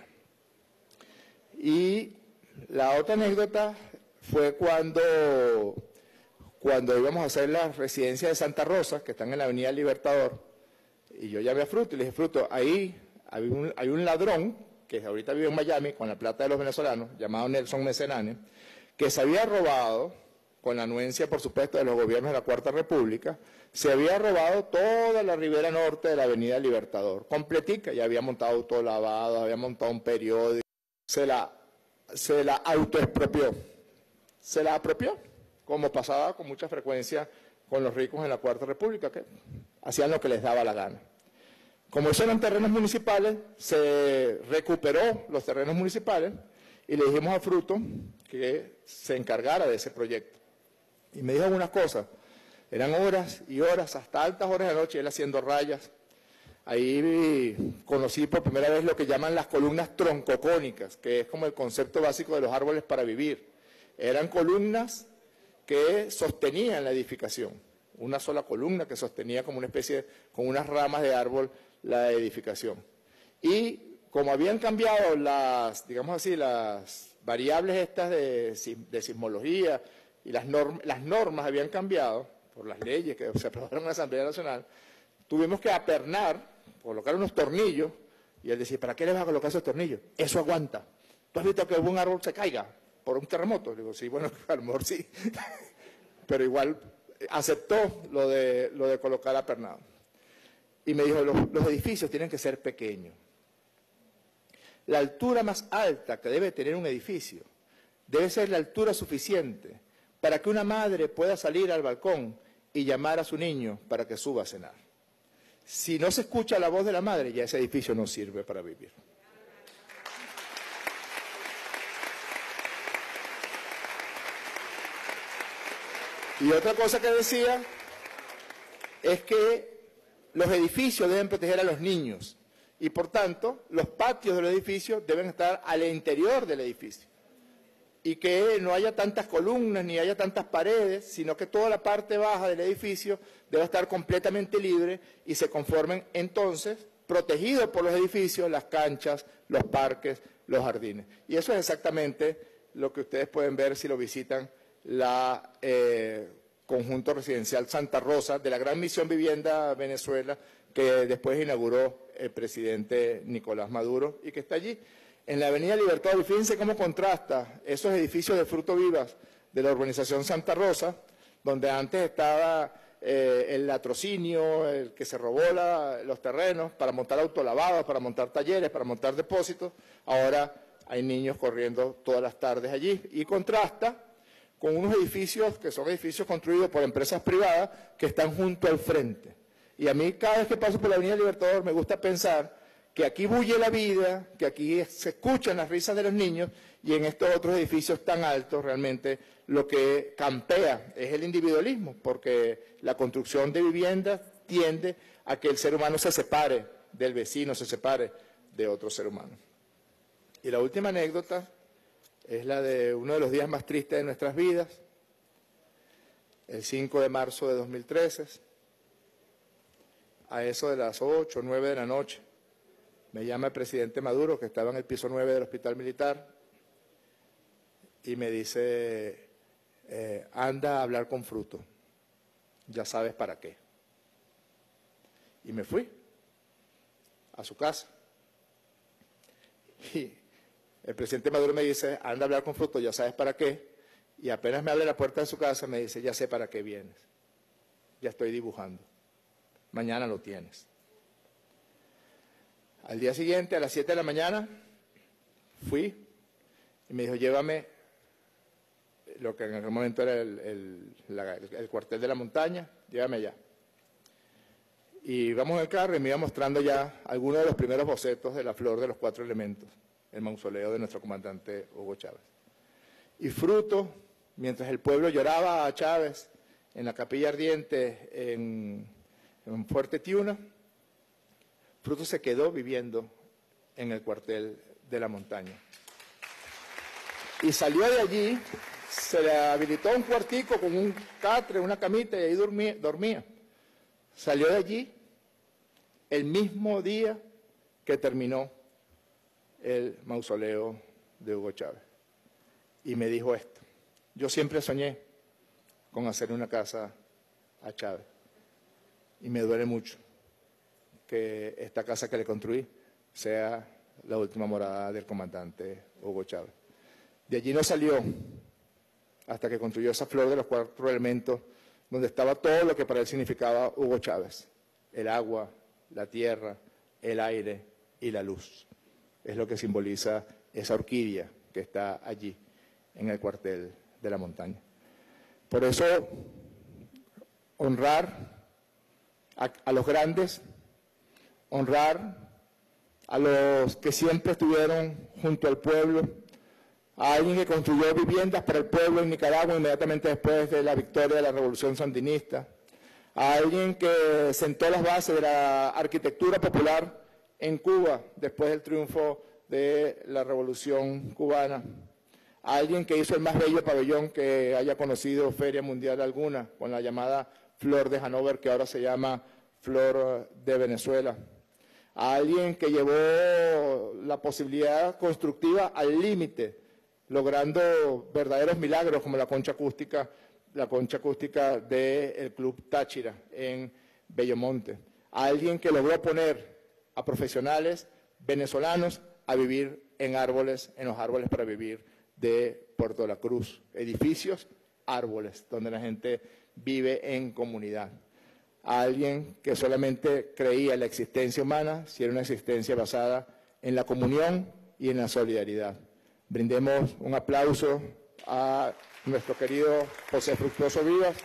Y la otra anécdota fue cuando íbamos a hacer la residencia de Santa Rosa, que están en la Avenida Libertador, y yo llamé a Fruto y le dije, Fruto, ahí hay un ladrón, que ahorita vive en Miami, con la plata de los venezolanos, llamado Nelson Mecenane, que se había robado, con la anuencia, por supuesto, de los gobiernos de la Cuarta República, se había robado toda la ribera norte de la Avenida Libertador, completica, y había montado autolavado, había montado un periódico, se la autoexpropió, se la apropió, como pasaba con mucha frecuencia con los ricos en la Cuarta República, que hacían lo que les daba la gana. Como esos eran terrenos municipales, se recuperó los terrenos municipales y le dijimos a Fruto que se encargara de ese proyecto. Y me dijo algunas cosas, eran horas y horas, hasta altas horas de la noche, él haciendo rayas. Ahí conocí por primera vez lo que llaman las columnas troncocónicas, que es como el concepto básico de los árboles para vivir. Eran columnas que sostenían la edificación, una sola columna que sostenía como una especie, con unas ramas de árbol, la edificación. Y como habían cambiado las, digamos así, las variables estas de sismología y las normas habían cambiado por las leyes que se aprobaron en la Asamblea Nacional, tuvimos que apernar, colocar unos tornillos, y él decía, ¿para qué le vas a colocar esos tornillos? Eso aguanta. ¿Tú has visto que un árbol se caiga por un terremoto? Le digo, sí, bueno, a lo mejor sí. Pero igual aceptó lo de colocar apernado. Y me dijo, los edificios tienen que ser pequeños. La altura más alta que debe tener un edificio debe ser la altura suficiente para que una madre pueda salir al balcón y llamar a su niño para que suba a cenar. Si no se escucha la voz de la madre, ya ese edificio no sirve para vivir. Y otra cosa que decía es que los edificios deben proteger a los niños y, por tanto, los patios del edificio deben estar al interior del edificio y que no haya tantas columnas ni haya tantas paredes, sino que toda la parte baja del edificio debe estar completamente libre y se conformen entonces protegidos por los edificios, las canchas, los parques, los jardines. Y eso es exactamente lo que ustedes pueden ver si lo visitan la conjunto residencial Santa Rosa de la Gran Misión Vivienda Venezuela, que después inauguró el presidente Nicolás Maduro y que está allí en la Avenida Libertador. Y fíjense cómo contrasta esos edificios de Fruto Vivas de la urbanización Santa Rosa, donde antes estaba el latrocinio, el que se robó los terrenos para montar autolavados, para montar talleres, para montar depósitos. Ahora hay niños corriendo todas las tardes allí y contrasta con unos edificios que son edificios construidos por empresas privadas que están junto al frente. Y a mí cada vez que paso por la Avenida Libertador me gusta pensar que aquí bulle la vida, que aquí se escuchan las risas de los niños y en estos otros edificios tan altos realmente lo que campea es el individualismo, porque la construcción de viviendas tiende a que el ser humano se separe del vecino, se separe de otro ser humano. Y la última anécdota es la de uno de los días más tristes de nuestras vidas, el 5 de marzo de 2013, a eso de las 8 o 9 de la noche, me llama el presidente Maduro, que estaba en el piso 9 del Hospital Militar, y me dice, anda a hablar con Fruto, ya sabes para qué. Y me fui a su casa. Y el presidente Maduro me dice, anda a hablar con Fruto, ya sabes para qué. Y apenas me abre la puerta de su casa, me dice, ya sé para qué vienes. Ya estoy dibujando. Mañana lo tienes. Al día siguiente, a las 7 de la mañana, fui y me dijo, llévame lo que en aquel momento era el cuartel de la montaña, llévame allá. Y íbamos en el carro y me iba mostrando ya algunos de los primeros bocetos de la flor de los 4 elementos, el mausoleo de nuestro comandante Hugo Chávez. Y Fruto, mientras el pueblo lloraba a Chávez en la capilla ardiente en Fuerte Tiuna, Fruto se quedó viviendo en el cuartel de la montaña. Y salió de allí, se le habilitó un cuartico con un catre, una camita, y ahí dormía. Salió de allí el mismo día que terminó el mausoleo de Hugo Chávez. Y me dijo esto: yo siempre soñé con hacer una casa a Chávez y me duele mucho que esta casa que le construí sea la última morada del comandante Hugo Chávez. De allí no salió hasta que construyó esa flor de los 4 elementos, donde estaba todo lo que para él significaba Hugo Chávez: el agua, la tierra, el aire y la luz. Es lo que simboliza esa orquídea que está allí, en el cuartel de la montaña. Por eso, honrar a los grandes, honrar a los que siempre estuvieron junto al pueblo, a alguien que construyó viviendas para el pueblo en Nicaragua inmediatamente después de la victoria de la Revolución Sandinista, a alguien que sentó las bases de la arquitectura popular en Cuba después del triunfo de la Revolución Cubana, a alguien que hizo el más bello pabellón que haya conocido feria mundial alguna, con la llamada Flor de Hannover, que ahora se llama Flor de Venezuela, a alguien que llevó la posibilidad constructiva al límite, logrando verdaderos milagros como la concha acústica del Club Táchira en Bellomonte, a alguien que logró poner a profesionales venezolanos a vivir en árboles, en los árboles para vivir de Puerto La Cruz, edificios, árboles, donde la gente vive en comunidad. A alguien que solamente creía en la existencia humana, si era una existencia basada en la comunión y en la solidaridad. Brindemos un aplauso a nuestro querido José Fructuoso Vivas.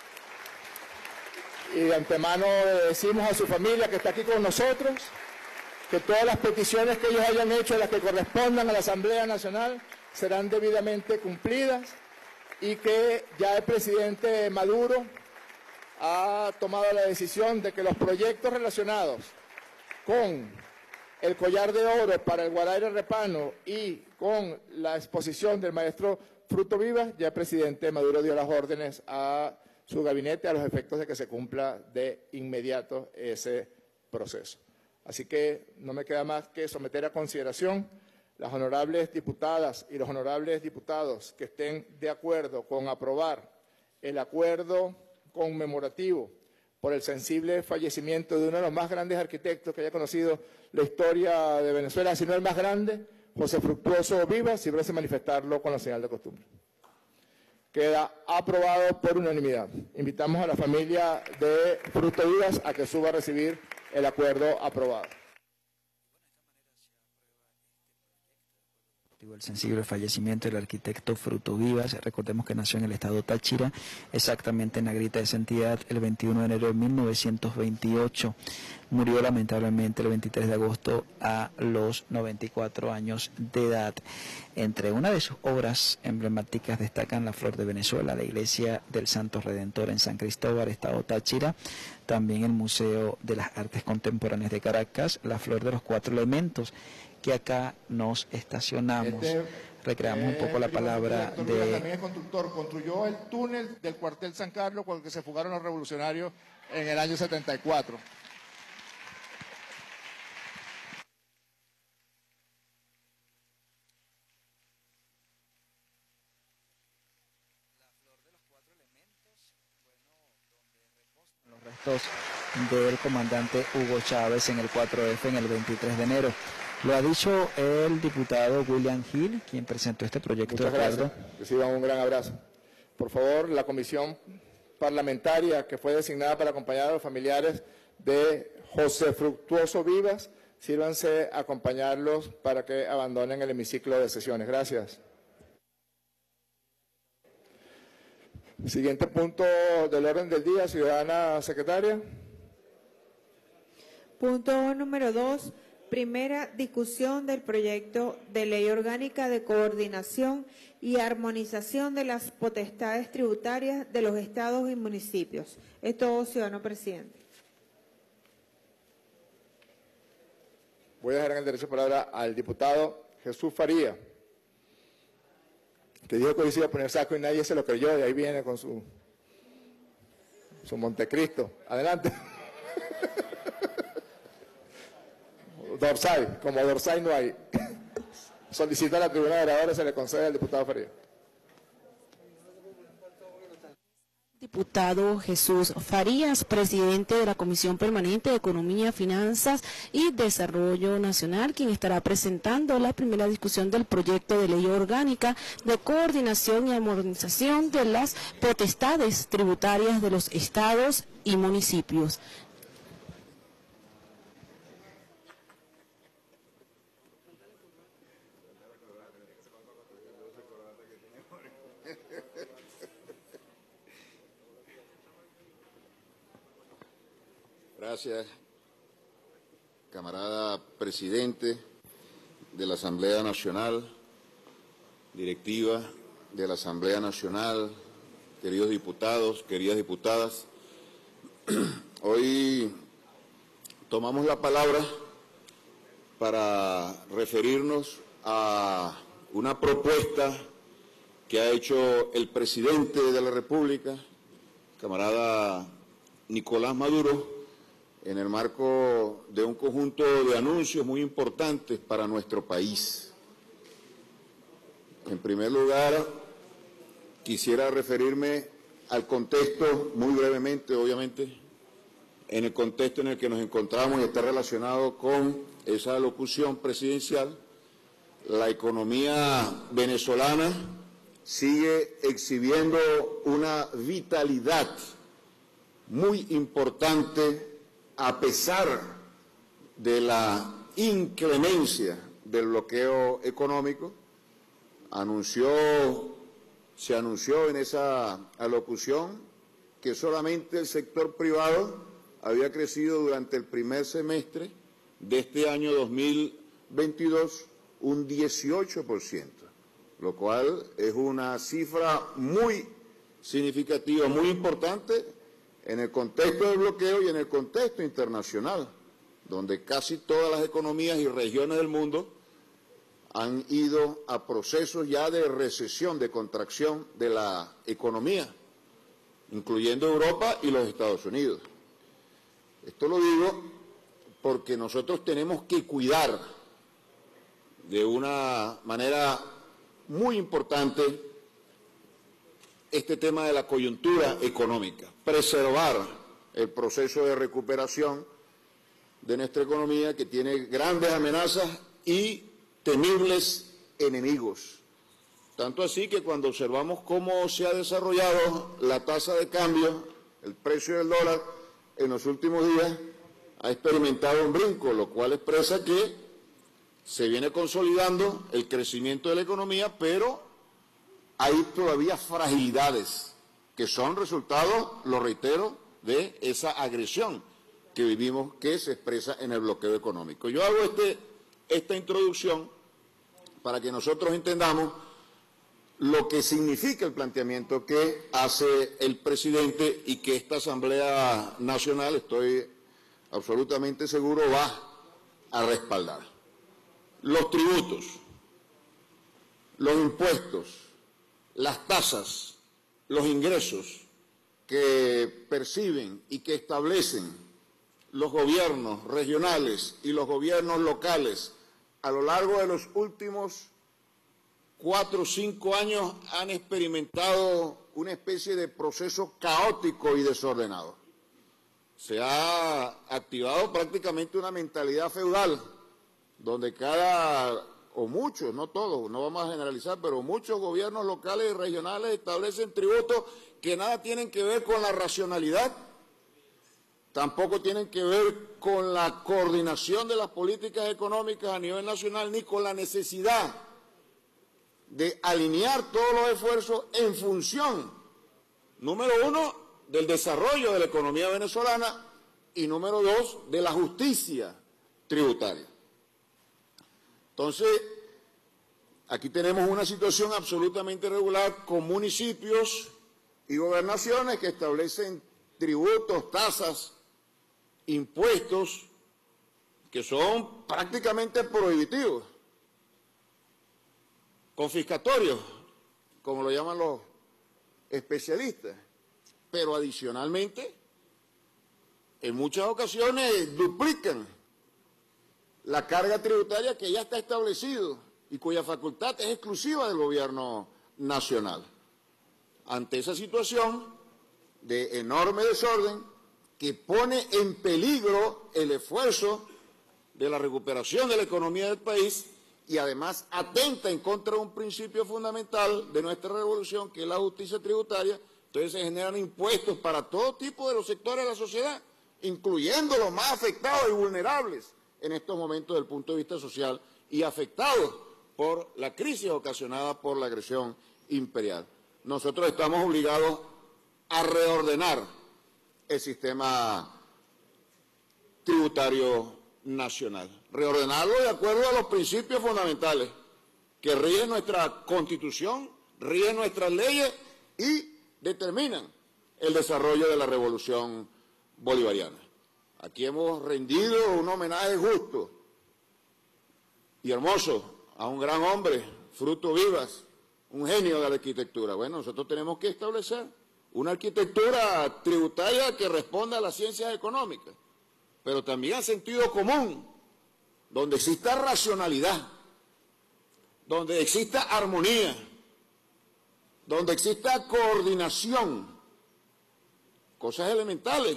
Y de antemano le decimos a su familia que está aquí con nosotros que todas las peticiones que ellos hayan hecho, las que correspondan a la Asamblea Nacional, serán debidamente cumplidas y que ya el presidente Maduro ha tomado la decisión de que los proyectos relacionados con el collar de oro para el Guaraire Repano y con la exposición del maestro Fruto Vivas, ya el presidente Maduro dio las órdenes a su gabinete a los efectos de que se cumpla de inmediato ese proceso. Así que no me queda más que someter a consideración las honorables diputadas y los honorables diputados que estén de acuerdo con aprobar el acuerdo conmemorativo por el sensible fallecimiento de uno de los más grandes arquitectos que haya conocido la historia de Venezuela, si no el más grande, José Fructuoso Vivas, y parece manifestarlo con la señal de costumbre. Queda aprobado por unanimidad. Invitamos a la familia de Fruto Vivas a que suba a recibir el acuerdo aprobado. El sensible fallecimiento del arquitecto Fruto Vivas. Recordemos que nació en el estado Táchira, exactamente en la grita de esa entidad, el 21 de enero de 1928. Murió lamentablemente el 23 de agosto a los 94 años de edad. Entre una de sus obras emblemáticas destacan la Flor de Venezuela, la iglesia del Santo Redentor en San Cristóbal, estado Táchira, también el Museo de las Artes Contemporáneas de Caracas, la Flor de los 4 elementos, que acá nos estacionamos. Recreamos un poco la palabra de... También es constructor, construyó el túnel del cuartel San Carlos con el que se fugaron los revolucionarios en el año 74. Los restos del comandante Hugo Chávez en el 4F en el 23 de enero. Lo ha dicho el diputado William Hill, quien presentó este proyecto de acuerdo. Gracias. Reciban un gran abrazo. Por favor, la comisión parlamentaria que fue designada para acompañar a los familiares de José Fructuoso Vivas, sírvanse a acompañarlos para que abandonen el hemiciclo de sesiones. Gracias. Siguiente punto del orden del día, ciudadana secretaria. Punto número 2. Primera discusión del proyecto de ley orgánica de coordinación y armonización de las potestades tributarias de los estados y municipios. Es todo, ciudadano presidente. Voy a dejar en el derecho de palabra al diputado Jesús Faría, que dijo que hoy se iba a poner saco y nadie se lo creyó, y ahí viene con su Montecristo. Adelante. Dorsay, como Dorsay no hay. Solicita a la tribuna de oradores, se le concede al diputado Farías. Diputado Jesús Farías, presidente de la Comisión Permanente de Economía, Finanzas y Desarrollo Nacional, quien estará presentando la primera discusión del proyecto de ley orgánica de coordinación y armonización de las potestades tributarias de los estados y municipios. Gracias, camarada presidente de la Asamblea Nacional, directiva de la Asamblea Nacional, queridos diputados, queridas diputadas. Hoy tomamos la palabra para referirnos a una propuesta que ha hecho el presidente de la República, camarada Nicolás Maduro, en el marco de un conjunto de anuncios muy importantes para nuestro país. En primer lugar, quisiera referirme al contexto, muy brevemente, obviamente, en el contexto en el que nos encontramos y está relacionado con esa locución presidencial. La economía venezolana sigue exhibiendo una vitalidad muy importante a pesar de la inclemencia del bloqueo económico. Se anunció en esa alocución que solamente el sector privado había crecido durante el primer semestre de este año 2022 un 18%, lo cual es una cifra muy significativa, muy importante en el contexto del bloqueo y en el contexto internacional, donde casi todas las economías y regiones del mundo han ido a procesos ya de recesión, de contracción de la economía, incluyendo Europa y los Estados Unidos. Esto lo digo porque nosotros tenemos que cuidar de una manera muy importante este tema de la coyuntura económica, preservar el proceso de recuperación de nuestra economía, que tiene grandes amenazas y temibles enemigos. Tanto así que cuando observamos cómo se ha desarrollado la tasa de cambio, el precio del dólar en los últimos días ha experimentado un brinco, lo cual expresa que se viene consolidando el crecimiento de la economía, pero hay todavía fragilidades que son resultado, lo reitero, de esa agresión que vivimos, que se expresa en el bloqueo económico. Yo hago esta introducción para que nosotros entendamos lo que significa el planteamiento que hace el presidente y que esta Asamblea Nacional, estoy absolutamente seguro, va a respaldar. Los tributos, los impuestos, las tasas, los ingresos que perciben y que establecen los gobiernos regionales y los gobiernos locales a lo largo de los últimos 4 o 5 años han experimentado una especie de proceso caótico y desordenado. Se ha activado prácticamente una mentalidad feudal, donde o muchos, no todos, no vamos a generalizar, pero muchos gobiernos locales y regionales establecen tributos que nada tienen que ver con la racionalidad, tampoco tienen que ver con la coordinación de las políticas económicas a nivel nacional, ni con la necesidad de alinear todos los esfuerzos en función, número 1, del desarrollo de la economía venezolana y número 2, de la justicia tributaria. Entonces, aquí tenemos una situación absolutamente irregular con municipios y gobernaciones que establecen tributos, tasas, impuestos que son prácticamente prohibitivos, confiscatorios, como lo llaman los especialistas, pero adicionalmente, en muchas ocasiones duplican la carga tributaria que ya está establecido y cuya facultad es exclusiva del gobierno nacional. Ante esa situación de enorme desorden que pone en peligro el esfuerzo de la recuperación de la economía del país y además atenta en contra de un principio fundamental de nuestra revolución, que es la justicia tributaria, entonces se generan impuestos para todo tipo de los sectores de la sociedad, incluyendo los más afectados y vulnerables en estos momentos desde el punto de vista social y afectados por la crisis ocasionada por la agresión imperial. Nosotros estamos obligados a reordenar el sistema tributario nacional, reordenarlo de acuerdo a los principios fundamentales que rigen nuestra Constitución, rigen nuestras leyes y determinan el desarrollo de la revolución bolivariana. Aquí hemos rendido un homenaje justo y hermoso a un gran hombre, Fruto Vivas, un genio de la arquitectura. Bueno, nosotros tenemos que establecer una arquitectura tributaria que responda a las ciencias económicas, pero también al sentido común, donde exista racionalidad, donde exista armonía, donde exista coordinación, cosas elementales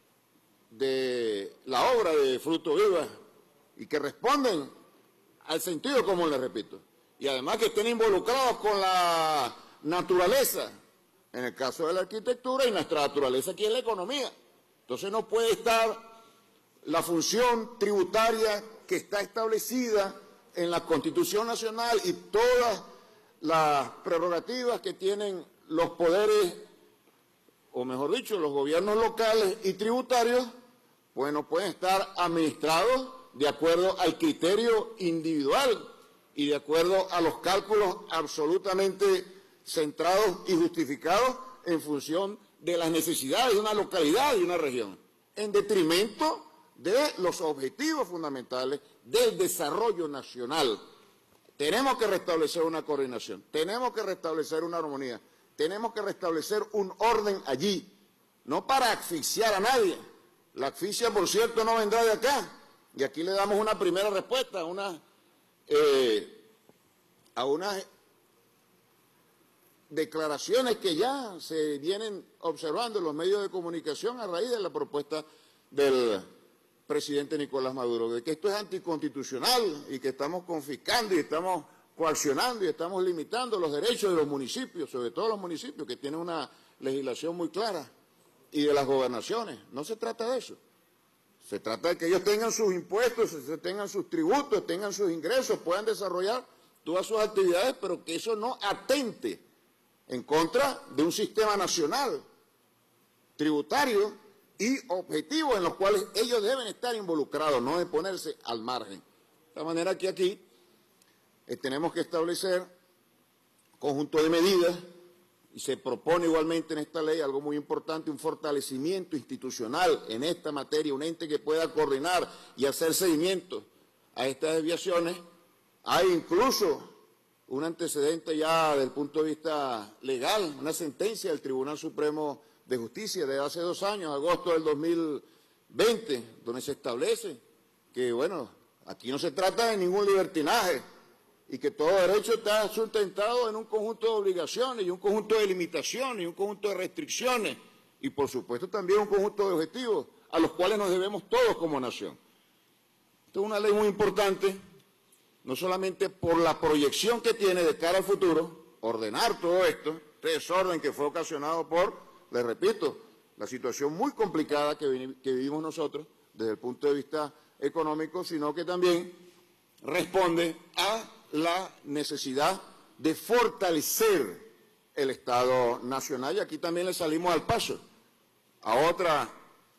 de la obra de Fruto Vivas y que responden al sentido común, les repito, y además que estén involucrados con la naturaleza, en el caso de la arquitectura, y nuestra naturaleza aquí es la economía. Entonces no puede estar la función tributaria que está establecida en la Constitución Nacional y todas las prerrogativas que tienen los poderes, o mejor dicho, los gobiernos locales y tributarios, pues no pueden estar administrados de acuerdo al criterio individual y de acuerdo a los cálculos absolutamente centrados y justificados en función de las necesidades de una localidad y una región, en detrimento de los objetivos fundamentales del desarrollo nacional. Tenemos que restablecer una coordinación, tenemos que restablecer una armonía, tenemos que restablecer un orden allí, no para asfixiar a nadie. La asfixia, por cierto, no vendrá de acá. Y aquí le damos una primera respuesta a unas declaraciones que ya se vienen observando en los medios de comunicación a raíz de la propuesta del presidente Nicolás Maduro, de que esto es anticonstitucional y que estamos confiscando y estamos coaccionando y estamos limitando los derechos de los municipios, sobre todo los municipios que tienen una legislación muy clara, y de las gobernaciones. No se trata de eso. Se trata de que ellos tengan sus impuestos, tengan sus tributos, tengan sus ingresos, puedan desarrollar todas sus actividades, pero que eso no atente en contra de un sistema nacional tributario y objetivo en los cuales ellos deben estar involucrados, no de ponerse al margen. De tal manera que aquí tenemos que establecer un conjunto de medidas y se propone igualmente en esta ley algo muy importante, un fortalecimiento institucional en esta materia, un ente que pueda coordinar y hacer seguimiento a estas desviaciones. Hay incluso un antecedente ya desde el punto de vista legal, una sentencia del Tribunal Supremo de Justicia de hace 2 años, agosto del 2020, donde se establece que, bueno, aquí no se trata de ningún libertinaje y que todo derecho está sustentado en un conjunto de obligaciones y un conjunto de limitaciones y un conjunto de restricciones y, por supuesto, también un conjunto de objetivos a los cuales nos debemos todos como nación. Esta es una ley muy importante, no solamente por la proyección que tiene de cara al futuro, ordenar todo esto, este desorden que fue ocasionado por, les repito, la situación muy complicada que vivimos nosotros desde el punto de vista económico, sino que también responde a la necesidad de fortalecer el Estado nacional. Y aquí también le salimos al paso a otra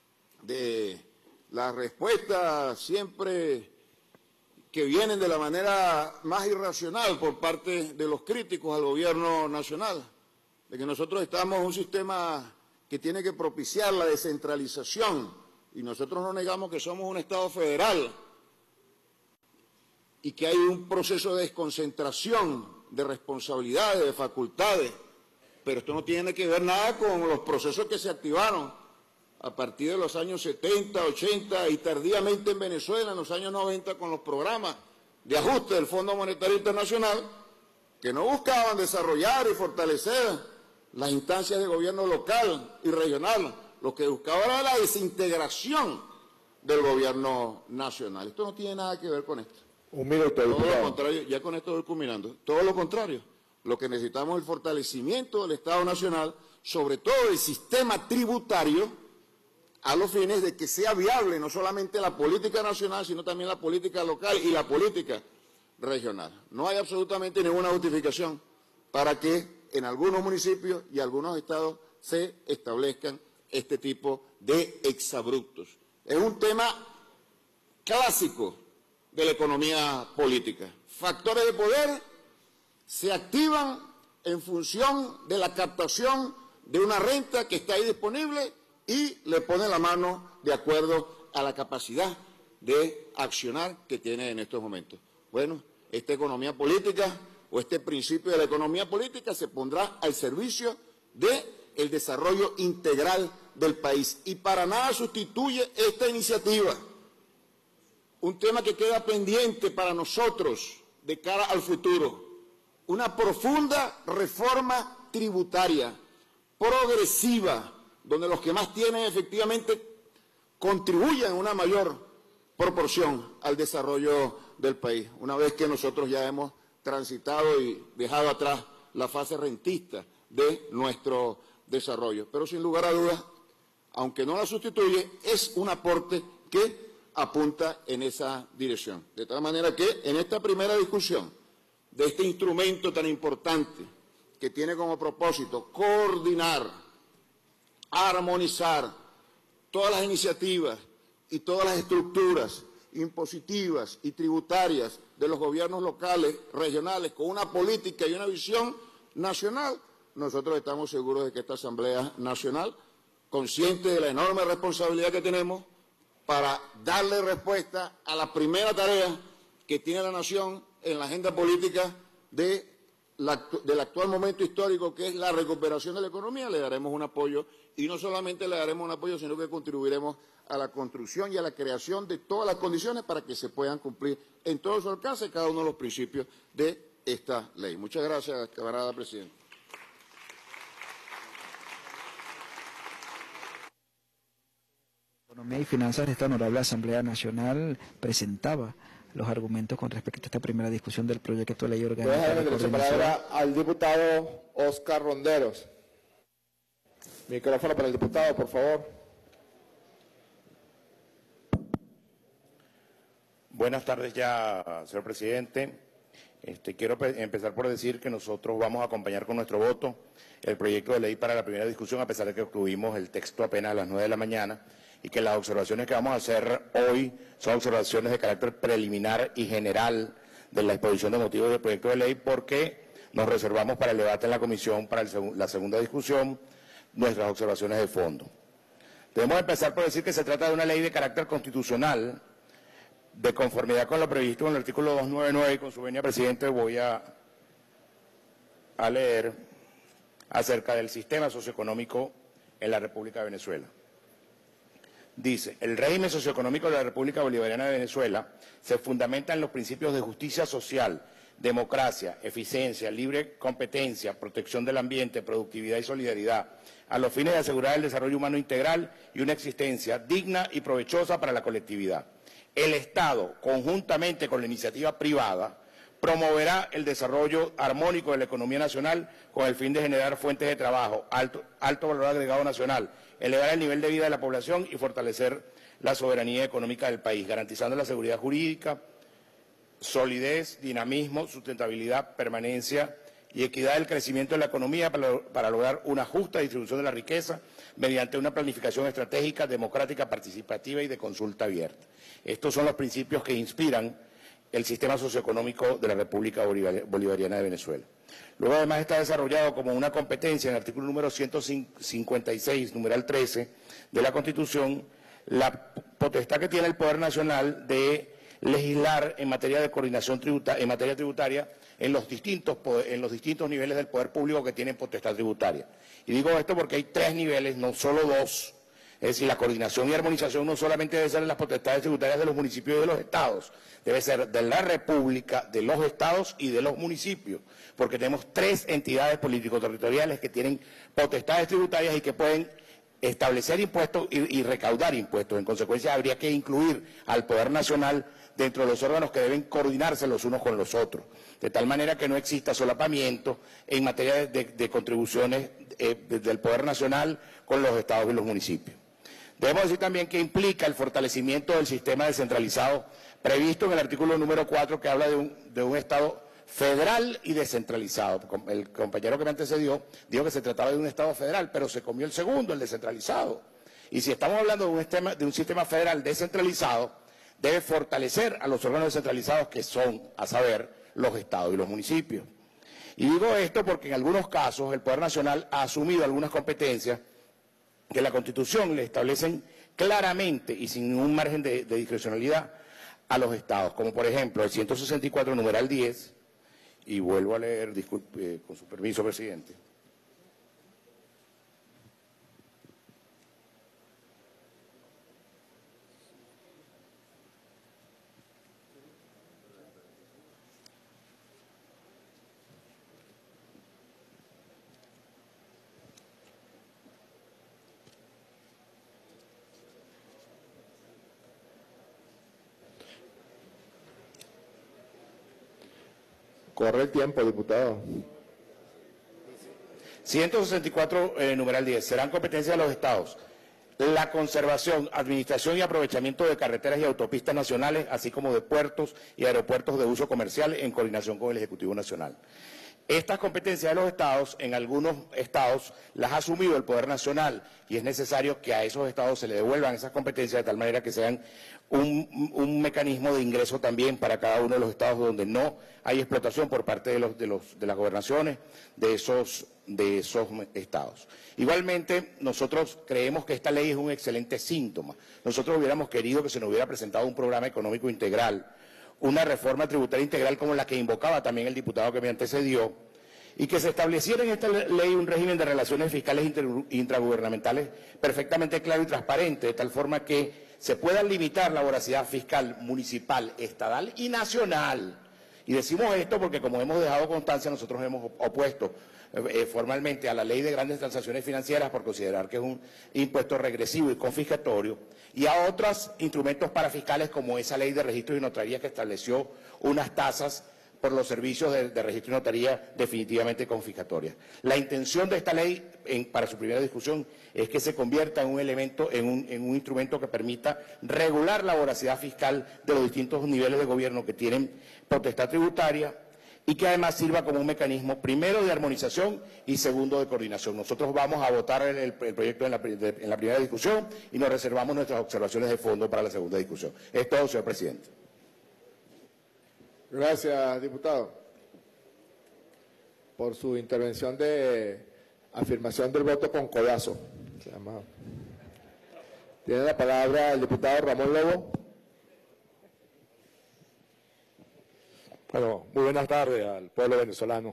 de las respuestas siempre que vienen de la manera más irracional por parte de los críticos al gobierno nacional, de que nosotros estamos en un sistema que tiene que propiciar la descentralización y nosotros no negamos que somos un Estado federal y que hay un proceso de desconcentración de responsabilidades, de facultades, pero esto no tiene que ver nada con los procesos que se activaron a partir de los años 70, 80 y tardíamente en Venezuela en los años 90 con los programas de ajuste del Fondo Monetario Internacional, que no buscaban desarrollar y fortalecer las instancias de gobierno local y regional, lo que buscaba era la desintegración del gobierno nacional. Esto no tiene nada que ver con esto. Un minuto, todo diputado. lo contrario, ya con esto voy culminando. Todo lo contrario, lo que necesitamos es el fortalecimiento del Estado Nacional, sobre todo el sistema tributario, a los fines de que sea viable no solamente la política nacional, sino también la política local y la política regional. No hay absolutamente ninguna justificación para que en algunos municipios y algunos estados se establezcan este tipo de exabruptos. Es un tema clásico de la economía política. Factores de poder se activan en función de la captación de una renta que está ahí disponible y le ponen la mano de acuerdo a la capacidad de accionar que tiene en estos momentos. Bueno, esta economía política o este principio de la economía política se pondrá al servicio del desarrollo integral del país y para nada sustituye esta iniciativa. Un tema que queda pendiente para nosotros de cara al futuro, una profunda reforma tributaria, progresiva, donde los que más tienen efectivamente contribuyan en una mayor proporción al desarrollo del país, una vez que nosotros ya hemos transitado y dejado atrás la fase rentista de nuestro desarrollo. Pero sin lugar a dudas, aunque no la sustituye, es un aporte que apunta en esa dirección. De tal manera que en esta primera discusión de este instrumento tan importante que tiene como propósito coordinar, armonizar todas las iniciativas y todas las estructuras impositivas y tributarias de los gobiernos locales, regionales, con una política y una visión nacional, nosotros estamos seguros de que esta Asamblea Nacional, consciente de la enorme responsabilidad que tenemos para darle respuesta a la primera tarea que tiene la nación en la agenda política del actual momento histórico, que es la recuperación de la economía, le daremos un apoyo, y no solamente le daremos un apoyo, sino que contribuiremos a la construcción y a la creación de todas las condiciones para que se puedan cumplir en todo su alcance cada uno de los principios de esta ley. Muchas gracias, camarada presidente. Economía y Finanzas de esta honorable Asamblea Nacional presentaba los argumentos con respecto a esta primera discusión del proyecto de ley orgánica. Voy a dejar el derecho de palabra al diputado Oscar Ronderos. Micrófono para el diputado, por favor. Buenas tardes ya, señor presidente. Quiero empezar por decir que nosotros vamos a acompañar con nuestro voto el proyecto de ley para la primera discusión, a pesar de que obtuvimos el texto apenas a las 9 de la mañana, y que las observaciones que vamos a hacer hoy son observaciones de carácter preliminar y general de la exposición de motivos del proyecto de ley, porque nos reservamos para el debate en la comisión, para la segunda discusión, nuestras observaciones de fondo. Debemos empezar por decir que se trata de una ley de carácter constitucional, de conformidad con lo previsto en el artículo 299, y con su venia, presidente, voy a leer acerca del sistema socioeconómico en la República de Venezuela. Dice: el régimen socioeconómico de la República Bolivariana de Venezuela se fundamenta en los principios de justicia social, democracia, eficiencia, libre competencia, protección del ambiente, productividad y solidaridad, a los fines de asegurar el desarrollo humano integral y una existencia digna y provechosa para la colectividad. El Estado, conjuntamente con la iniciativa privada, promoverá el desarrollo armónico de la economía nacional con el fin de generar fuentes de trabajo, alto valor agregado nacional, elevar el nivel de vida de la población y fortalecer la soberanía económica del país, garantizando la seguridad jurídica, solidez, dinamismo, sustentabilidad, permanencia y equidad del crecimiento de la economía para lograr una justa distribución de la riqueza mediante una planificación estratégica, democrática, participativa y de consulta abierta. Estos son los principios que inspiran el sistema socioeconómico de la República Bolivariana de Venezuela. Luego, además, está desarrollado como una competencia en el artículo número 156, numeral 13 de la Constitución, la potestad que tiene el Poder Nacional de legislar en materia de coordinación tributaria en los distintos niveles del poder público que tienen potestad tributaria. Y digo esto porque hay 3 niveles, no solo 2, Es decir, la coordinación y armonización no solamente debe ser en las potestades tributarias de los municipios y de los estados, debe ser de la República, de los estados y de los municipios, porque tenemos 3 entidades político-territoriales que tienen potestades tributarias y que pueden establecer impuestos y recaudar impuestos. En consecuencia, habría que incluir al Poder Nacional dentro de los órganos que deben coordinarse los unos con los otros, de tal manera que no exista solapamiento en materia de contribuciones del Poder Nacional con los estados y los municipios. Debemos decir también que implica el fortalecimiento del sistema descentralizado previsto en el artículo número 4, que habla de un Estado federal y descentralizado. El compañero que me antecedió dijo que se trataba de un Estado federal, pero se comió el segundo, el descentralizado. Y si estamos hablando de un sistema federal descentralizado, debe fortalecer a los órganos descentralizados que son, a saber, los estados y los municipios. Y digo esto porque en algunos casos el Poder Nacional ha asumido algunas competencias que la Constitución le establecen claramente y sin ningún margen de discrecionalidad a los estados, como por ejemplo el 164, numeral 10, y vuelvo a leer, disculpe, con su permiso, presidente. Corre el tiempo, diputado. 164, numeral 10. Serán competencia de los estados la conservación, administración y aprovechamiento de carreteras y autopistas nacionales, así como de puertos y aeropuertos de uso comercial en coordinación con el Ejecutivo Nacional. Estas competencias de los estados, en algunos estados, las ha asumido el Poder Nacional y es necesario que a esos estados se le devuelvan esas competencias de tal manera que sean un mecanismo de ingreso también para cada uno de los estados donde no hay explotación por parte de las gobernaciones de esos estados. Igualmente, nosotros creemos que esta ley es un excelente síntoma. Nosotros hubiéramos querido que se nos hubiera presentado un programa económico integral, una reforma tributaria integral como la que invocaba también el diputado que me antecedió, y que se estableciera en esta ley un régimen de relaciones fiscales intragubernamentales perfectamente claro y transparente, de tal forma que se pueda limitar la voracidad fiscal municipal, estatal y nacional. Y decimos esto porque, como hemos dejado constancia, nosotros hemos opuesto formalmente a la ley de grandes transacciones financieras por considerar que es un impuesto regresivo y confiscatorio, y a otros instrumentos parafiscales como esa ley de registros y notarías que estableció unas tasas por los servicios de registro y notaría definitivamente confiscatorias. La intención de esta ley, para su primera discusión, es que se convierta en un elemento, en un instrumento que permita regular la voracidad fiscal de los distintos niveles de gobierno que tienen potestad tributaria y que además sirva como un mecanismo, primero, de armonización y segundo, de coordinación. Nosotros vamos a votar el proyecto en la primera discusión y nos reservamos nuestras observaciones de fondo para la segunda discusión. Es todo, señor presidente. Gracias, diputado, por su intervención de afirmación del voto con codazo. Tiene la palabra el diputado Ramón Lobo. Bueno, muy buenas tardes al pueblo venezolano.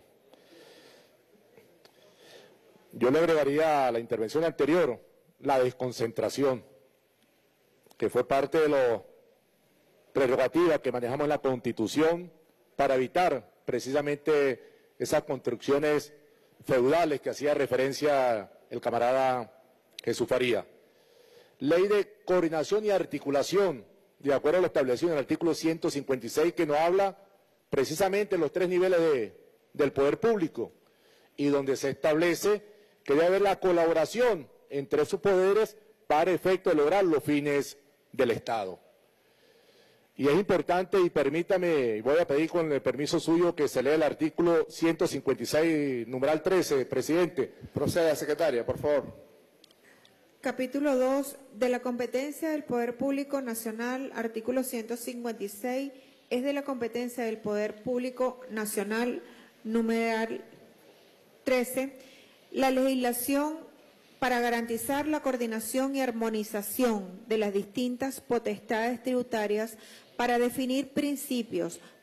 Yo le agregaría a la intervención anterior la desconcentración, que fue parte de las prerrogativas que manejamos en la Constitución para evitar precisamente esas construcciones feudales que hacía referencia el camarada Jesús Faría. Ley de coordinación y articulación, de acuerdo a lo establecido en el artículo 156, que nos habla precisamente de los 3 niveles del poder público y donde se establece que debe haber la colaboración entre esos poderes para efecto de lograr los fines del Estado. Y es importante, y permítame, voy a pedir con el permiso suyo que se lea el artículo 156, numeral 13, presidente. Proceda, secretaria, por favor. Capítulo 2 de la competencia del Poder Público Nacional, artículo 156, es de la competencia del Poder Público Nacional, numeral 13, la legislación para garantizar la coordinación y armonización de las distintas potestades tributarias para definir principios,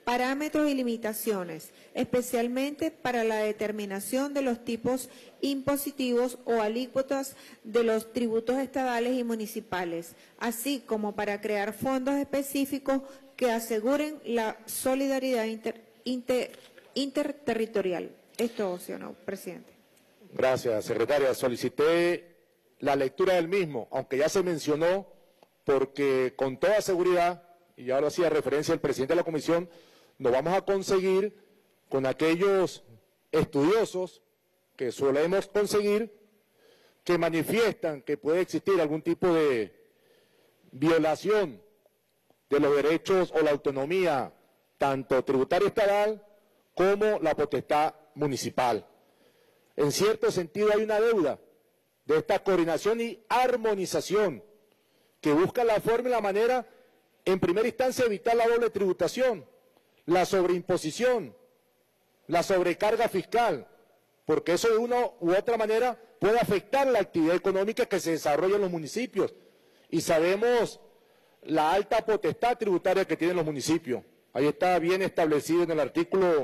parámetros y limitaciones, especialmente para la determinación de los tipos impositivos o alícuotas de los tributos estadales y municipales, así como para crear fondos específicos que aseguren la solidaridad interterritorial. Es todo, señor presidente. Gracias, secretaria. Solicité la lectura del mismo, aunque ya se mencionó, porque con toda seguridad, y ya lo hacía referencia el presidente de la comisión, nos vamos a conseguir con aquellos estudiosos que solemos conseguir, que manifiestan que puede existir algún tipo de violación de los derechos o la autonomía, tanto tributaria estatal como la potestad municipal. En cierto sentido hay una deuda de esta coordinación y armonización que busca la forma y la manera, en primera instancia, evitar la doble tributación, la sobreimposición, la sobrecarga fiscal, porque eso de una u otra manera puede afectar la actividad económica que se desarrolla en los municipios. Y sabemos la alta potestad tributaria que tienen los municipios. Ahí está bien establecido en el artículo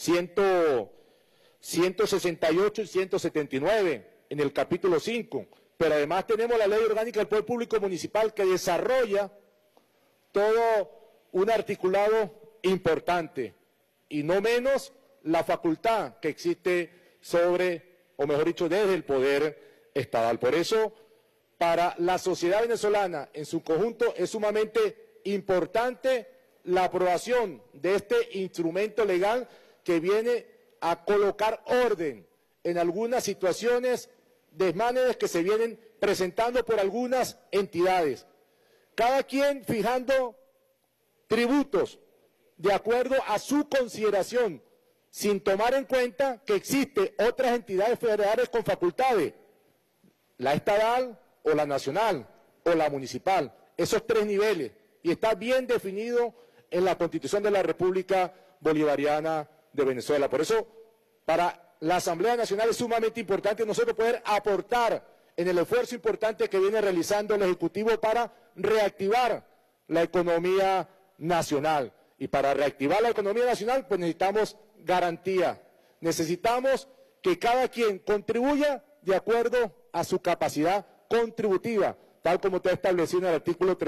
168 y 179, en el capítulo 5. Pero además tenemos la Ley Orgánica del Poder Público Municipal que desarrolla todo un articulado importante, y no menos la facultad que existe sobre, o mejor dicho, desde el poder estatal. Por eso, para la sociedad venezolana en su conjunto es sumamente importante la aprobación de este instrumento legal que viene a colocar orden en algunas situaciones desmanes que se vienen presentando por algunas entidades. Cada quien fijando tributos de acuerdo a su consideración, sin tomar en cuenta que existen otras entidades federales con facultades, la estatal o la nacional o la municipal, esos tres niveles, y está bien definido en la Constitución de la República Bolivariana de Venezuela. Por eso, para la Asamblea Nacional es sumamente importante nosotros poder aportar en el esfuerzo importante que viene realizando el Ejecutivo para reactivar la economía nacional. Y para reactivar la economía nacional, pues necesitamos garantía. Necesitamos que cada quien contribuya de acuerdo a su capacidad contributiva, tal como está establecido en el artículo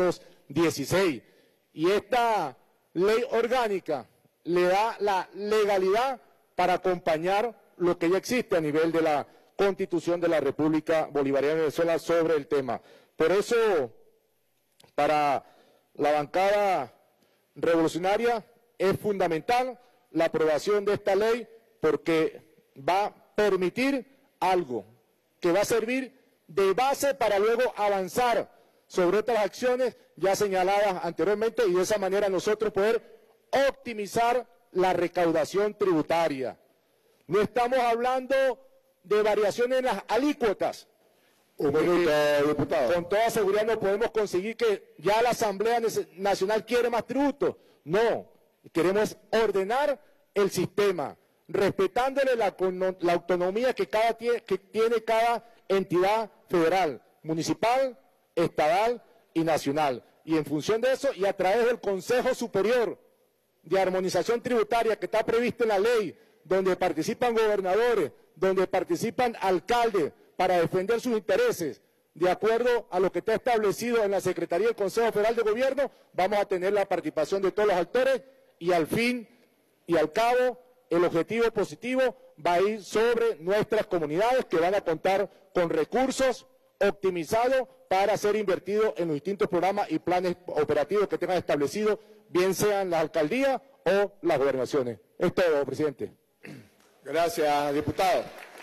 316. Y esta ley orgánica le da la legalidad para acompañar lo que ya existe a nivel de la Constitución de la República Bolivariana de Venezuela sobre el tema. Por eso, para la bancada revolucionaria es fundamental la aprobación de esta ley, porque va a permitir algo que va a servir de base para luego avanzar sobre otras acciones ya señaladas anteriormente, y de esa manera nosotros poder optimizar la recaudación tributaria. No estamos hablando de variaciones en las alícuotas. Un minuto, diputado. Con toda seguridad no podemos conseguir que ya la Asamblea Nacional quiere más tributos. No, queremos ordenar el sistema, respetándole la autonomía que tiene cada entidad federal, municipal, estatal y nacional. Y en función de eso, y a través del Consejo Superior de Armonización Tributaria que está previsto en la ley, donde participan gobernadores, donde participan alcaldes para defender sus intereses, de acuerdo a lo que está establecido en la Secretaría del Consejo Federal de Gobierno, vamos a tener la participación de todos los actores, y al fin y al cabo el objetivo positivo va a ir sobre nuestras comunidades, que van a contar con recursos optimizados para ser invertidos en los distintos programas y planes operativos que tengan establecidos, bien sean las alcaldías o las gobernaciones. Es todo, presidente. Gracias, diputado.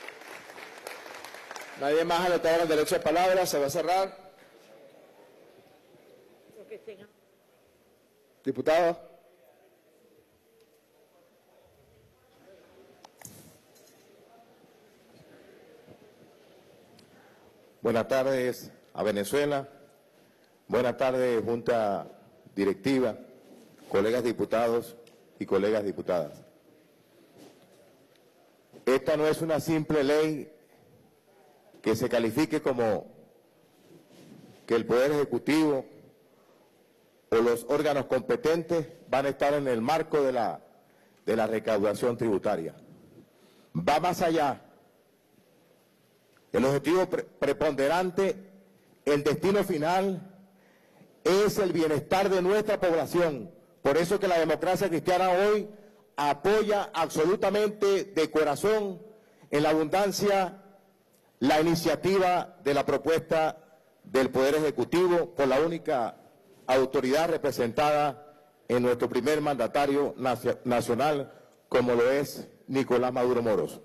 Nadie más anotado en el derecho de palabra. Se va a cerrar. Diputado. Buenas tardes a Venezuela. Buenas tardes, Junta Directiva, colegas diputados y colegas diputadas. Esta no es una simple ley que se califique como que el Poder Ejecutivo o los órganos competentes van a estar en el marco de la recaudación tributaria. Va más allá. El objetivo preponderante, el destino final, es el bienestar de nuestra población. Por eso que la democracia cristiana hoy apoya absolutamente de corazón, en la abundancia, la iniciativa de la propuesta del Poder Ejecutivo por la única autoridad representada en nuestro primer mandatario nacional, como lo es Nicolás Maduro Moros.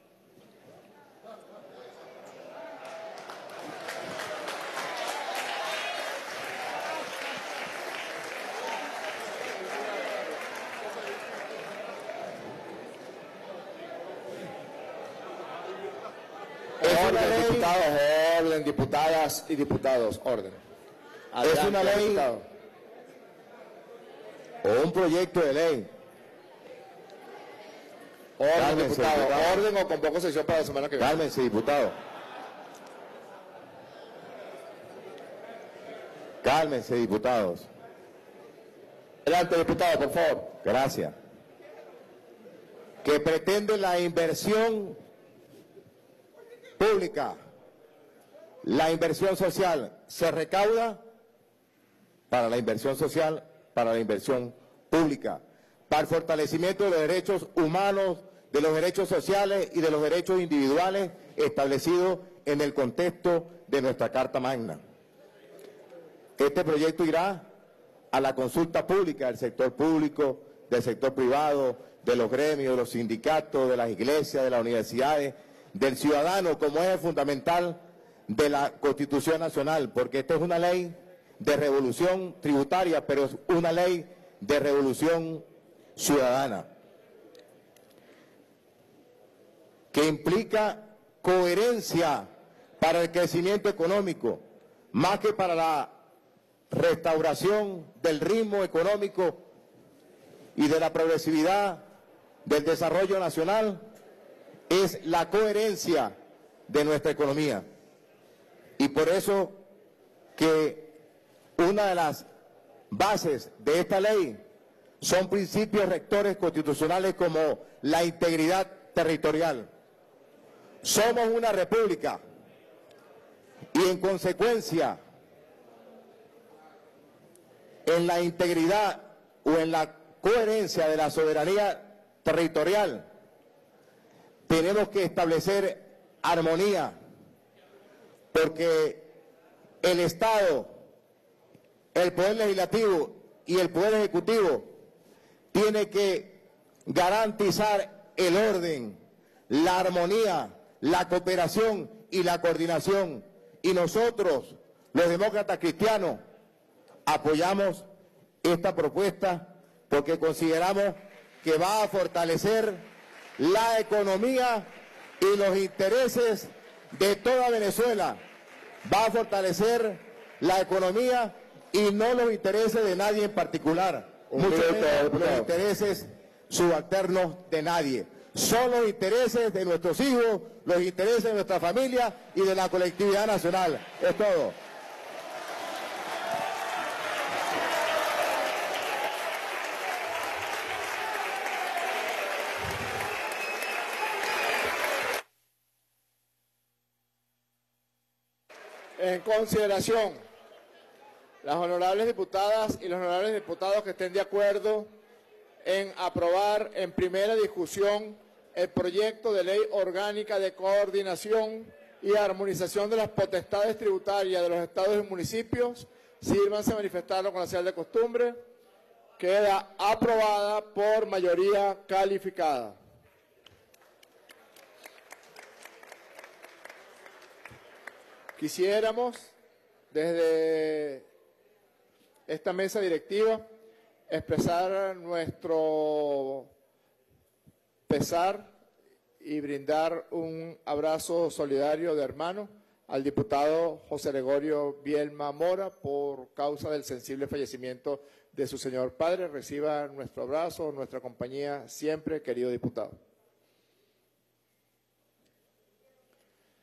Orden, diputados, orden, diputadas y diputados, orden. Adelante, es una ley diputado. O un proyecto de ley. Orden, Cálmense, diputado, diputado. orden o convoco sesión para la semana que viene. Cálmense, diputado. Cálmense, diputados. Adelante, diputado, por favor. Gracias. Que pretende la inversión pública, la inversión social, se recauda para la inversión social, para la inversión pública, para el fortalecimiento de los derechos humanos, de los derechos sociales y de los derechos individuales establecidos en el contexto de nuestra Carta Magna. Este proyecto irá a la consulta pública del sector público, del sector privado, de los gremios, de los sindicatos, de las iglesias, de las universidades, del ciudadano como eje fundamental de la Constitución Nacional, porque esta es una ley de revolución tributaria, pero es una ley de revolución ciudadana, que implica coherencia para el crecimiento económico, más que para la restauración del ritmo económico y de la progresividad del desarrollo nacional, es la coherencia de nuestra economía. Y por eso que una de las bases de esta ley son principios rectores constitucionales como la integridad territorial. Somos una república y en consecuencia en la integridad o en la coherencia de la soberanía territorial tenemos que establecer armonía, porque el Estado, el Poder Legislativo y el Poder Ejecutivo tiene que garantizar el orden, la armonía, la cooperación y la coordinación. Y nosotros, los demócratas cristianos, apoyamos esta propuesta porque consideramos que va a fortalecer la economía y los intereses de toda Venezuela. Va a fortalecer la economía y no los intereses de nadie en particular, mucho menos los intereses subalternos de nadie. Son los intereses de nuestros hijos, los intereses de nuestra familia y de la colectividad nacional. Es todo. En consideración, las honorables diputadas y los honorables diputados que estén de acuerdo en aprobar en primera discusión el proyecto de ley orgánica de coordinación y armonización de las potestades tributarias de los estados y municipios, sírvanse a manifestarlo con la señal de costumbre. Queda aprobada por mayoría calificada. Quisiéramos, desde esta mesa directiva, expresar nuestro pesar y brindar un abrazo solidario de hermano al diputado José Gregorio Bielma Mora por causa del sensible fallecimiento de su señor padre. Reciba nuestro abrazo, nuestra compañía siempre, querido diputado.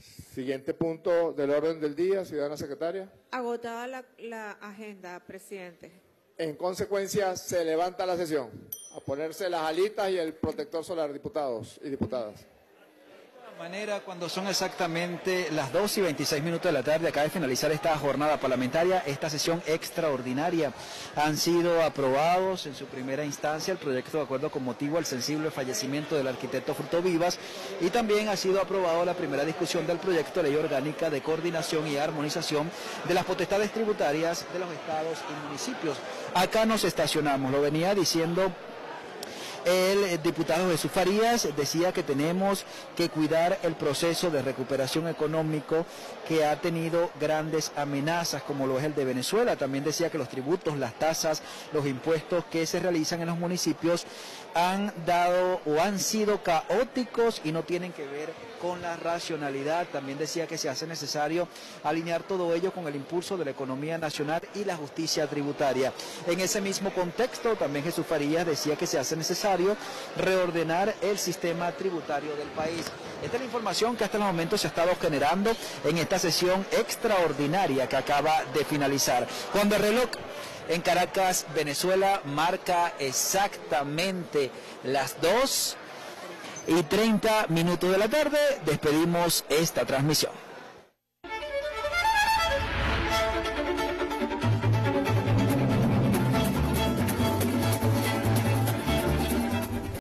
Siguiente punto del orden del día, ciudadana secretaria. Agotada la agenda, presidente. En consecuencia, se levanta la sesión. A ponerse las alitas y el protector solar, diputados y diputadas. De manera, cuando son exactamente las 2:26 de la tarde, acaba de finalizar esta jornada parlamentaria, esta sesión extraordinaria. Han sido aprobados en su primera instancia el proyecto de acuerdo con motivo al sensible fallecimiento del arquitecto Fruto Vivas y también ha sido aprobado la primera discusión del proyecto de ley orgánica de coordinación y armonización de las potestades tributarias de los estados y municipios. Acá nos estacionamos, lo venía diciendo el diputado Jesús Farías, decía que tenemos que cuidar el proceso de recuperación económico que ha tenido grandes amenazas, como lo es el de Venezuela. También decía que los tributos, las tasas, los impuestos que se realizan en los municipios han dado o han sido caóticos y no tienen que ver con la racionalidad. También decía que se hace necesario alinear todo ello con el impulso de la economía nacional y la justicia tributaria. En ese mismo contexto, también Jesús Farías decía que se hace necesario reordenar el sistema tributario del país. Esta es la información que hasta el momento se ha estado generando en esta sesión extraordinaria que acaba de finalizar. Cuando el reloj en Caracas, Venezuela, marca exactamente las 2:30 de la tarde, despedimos esta transmisión.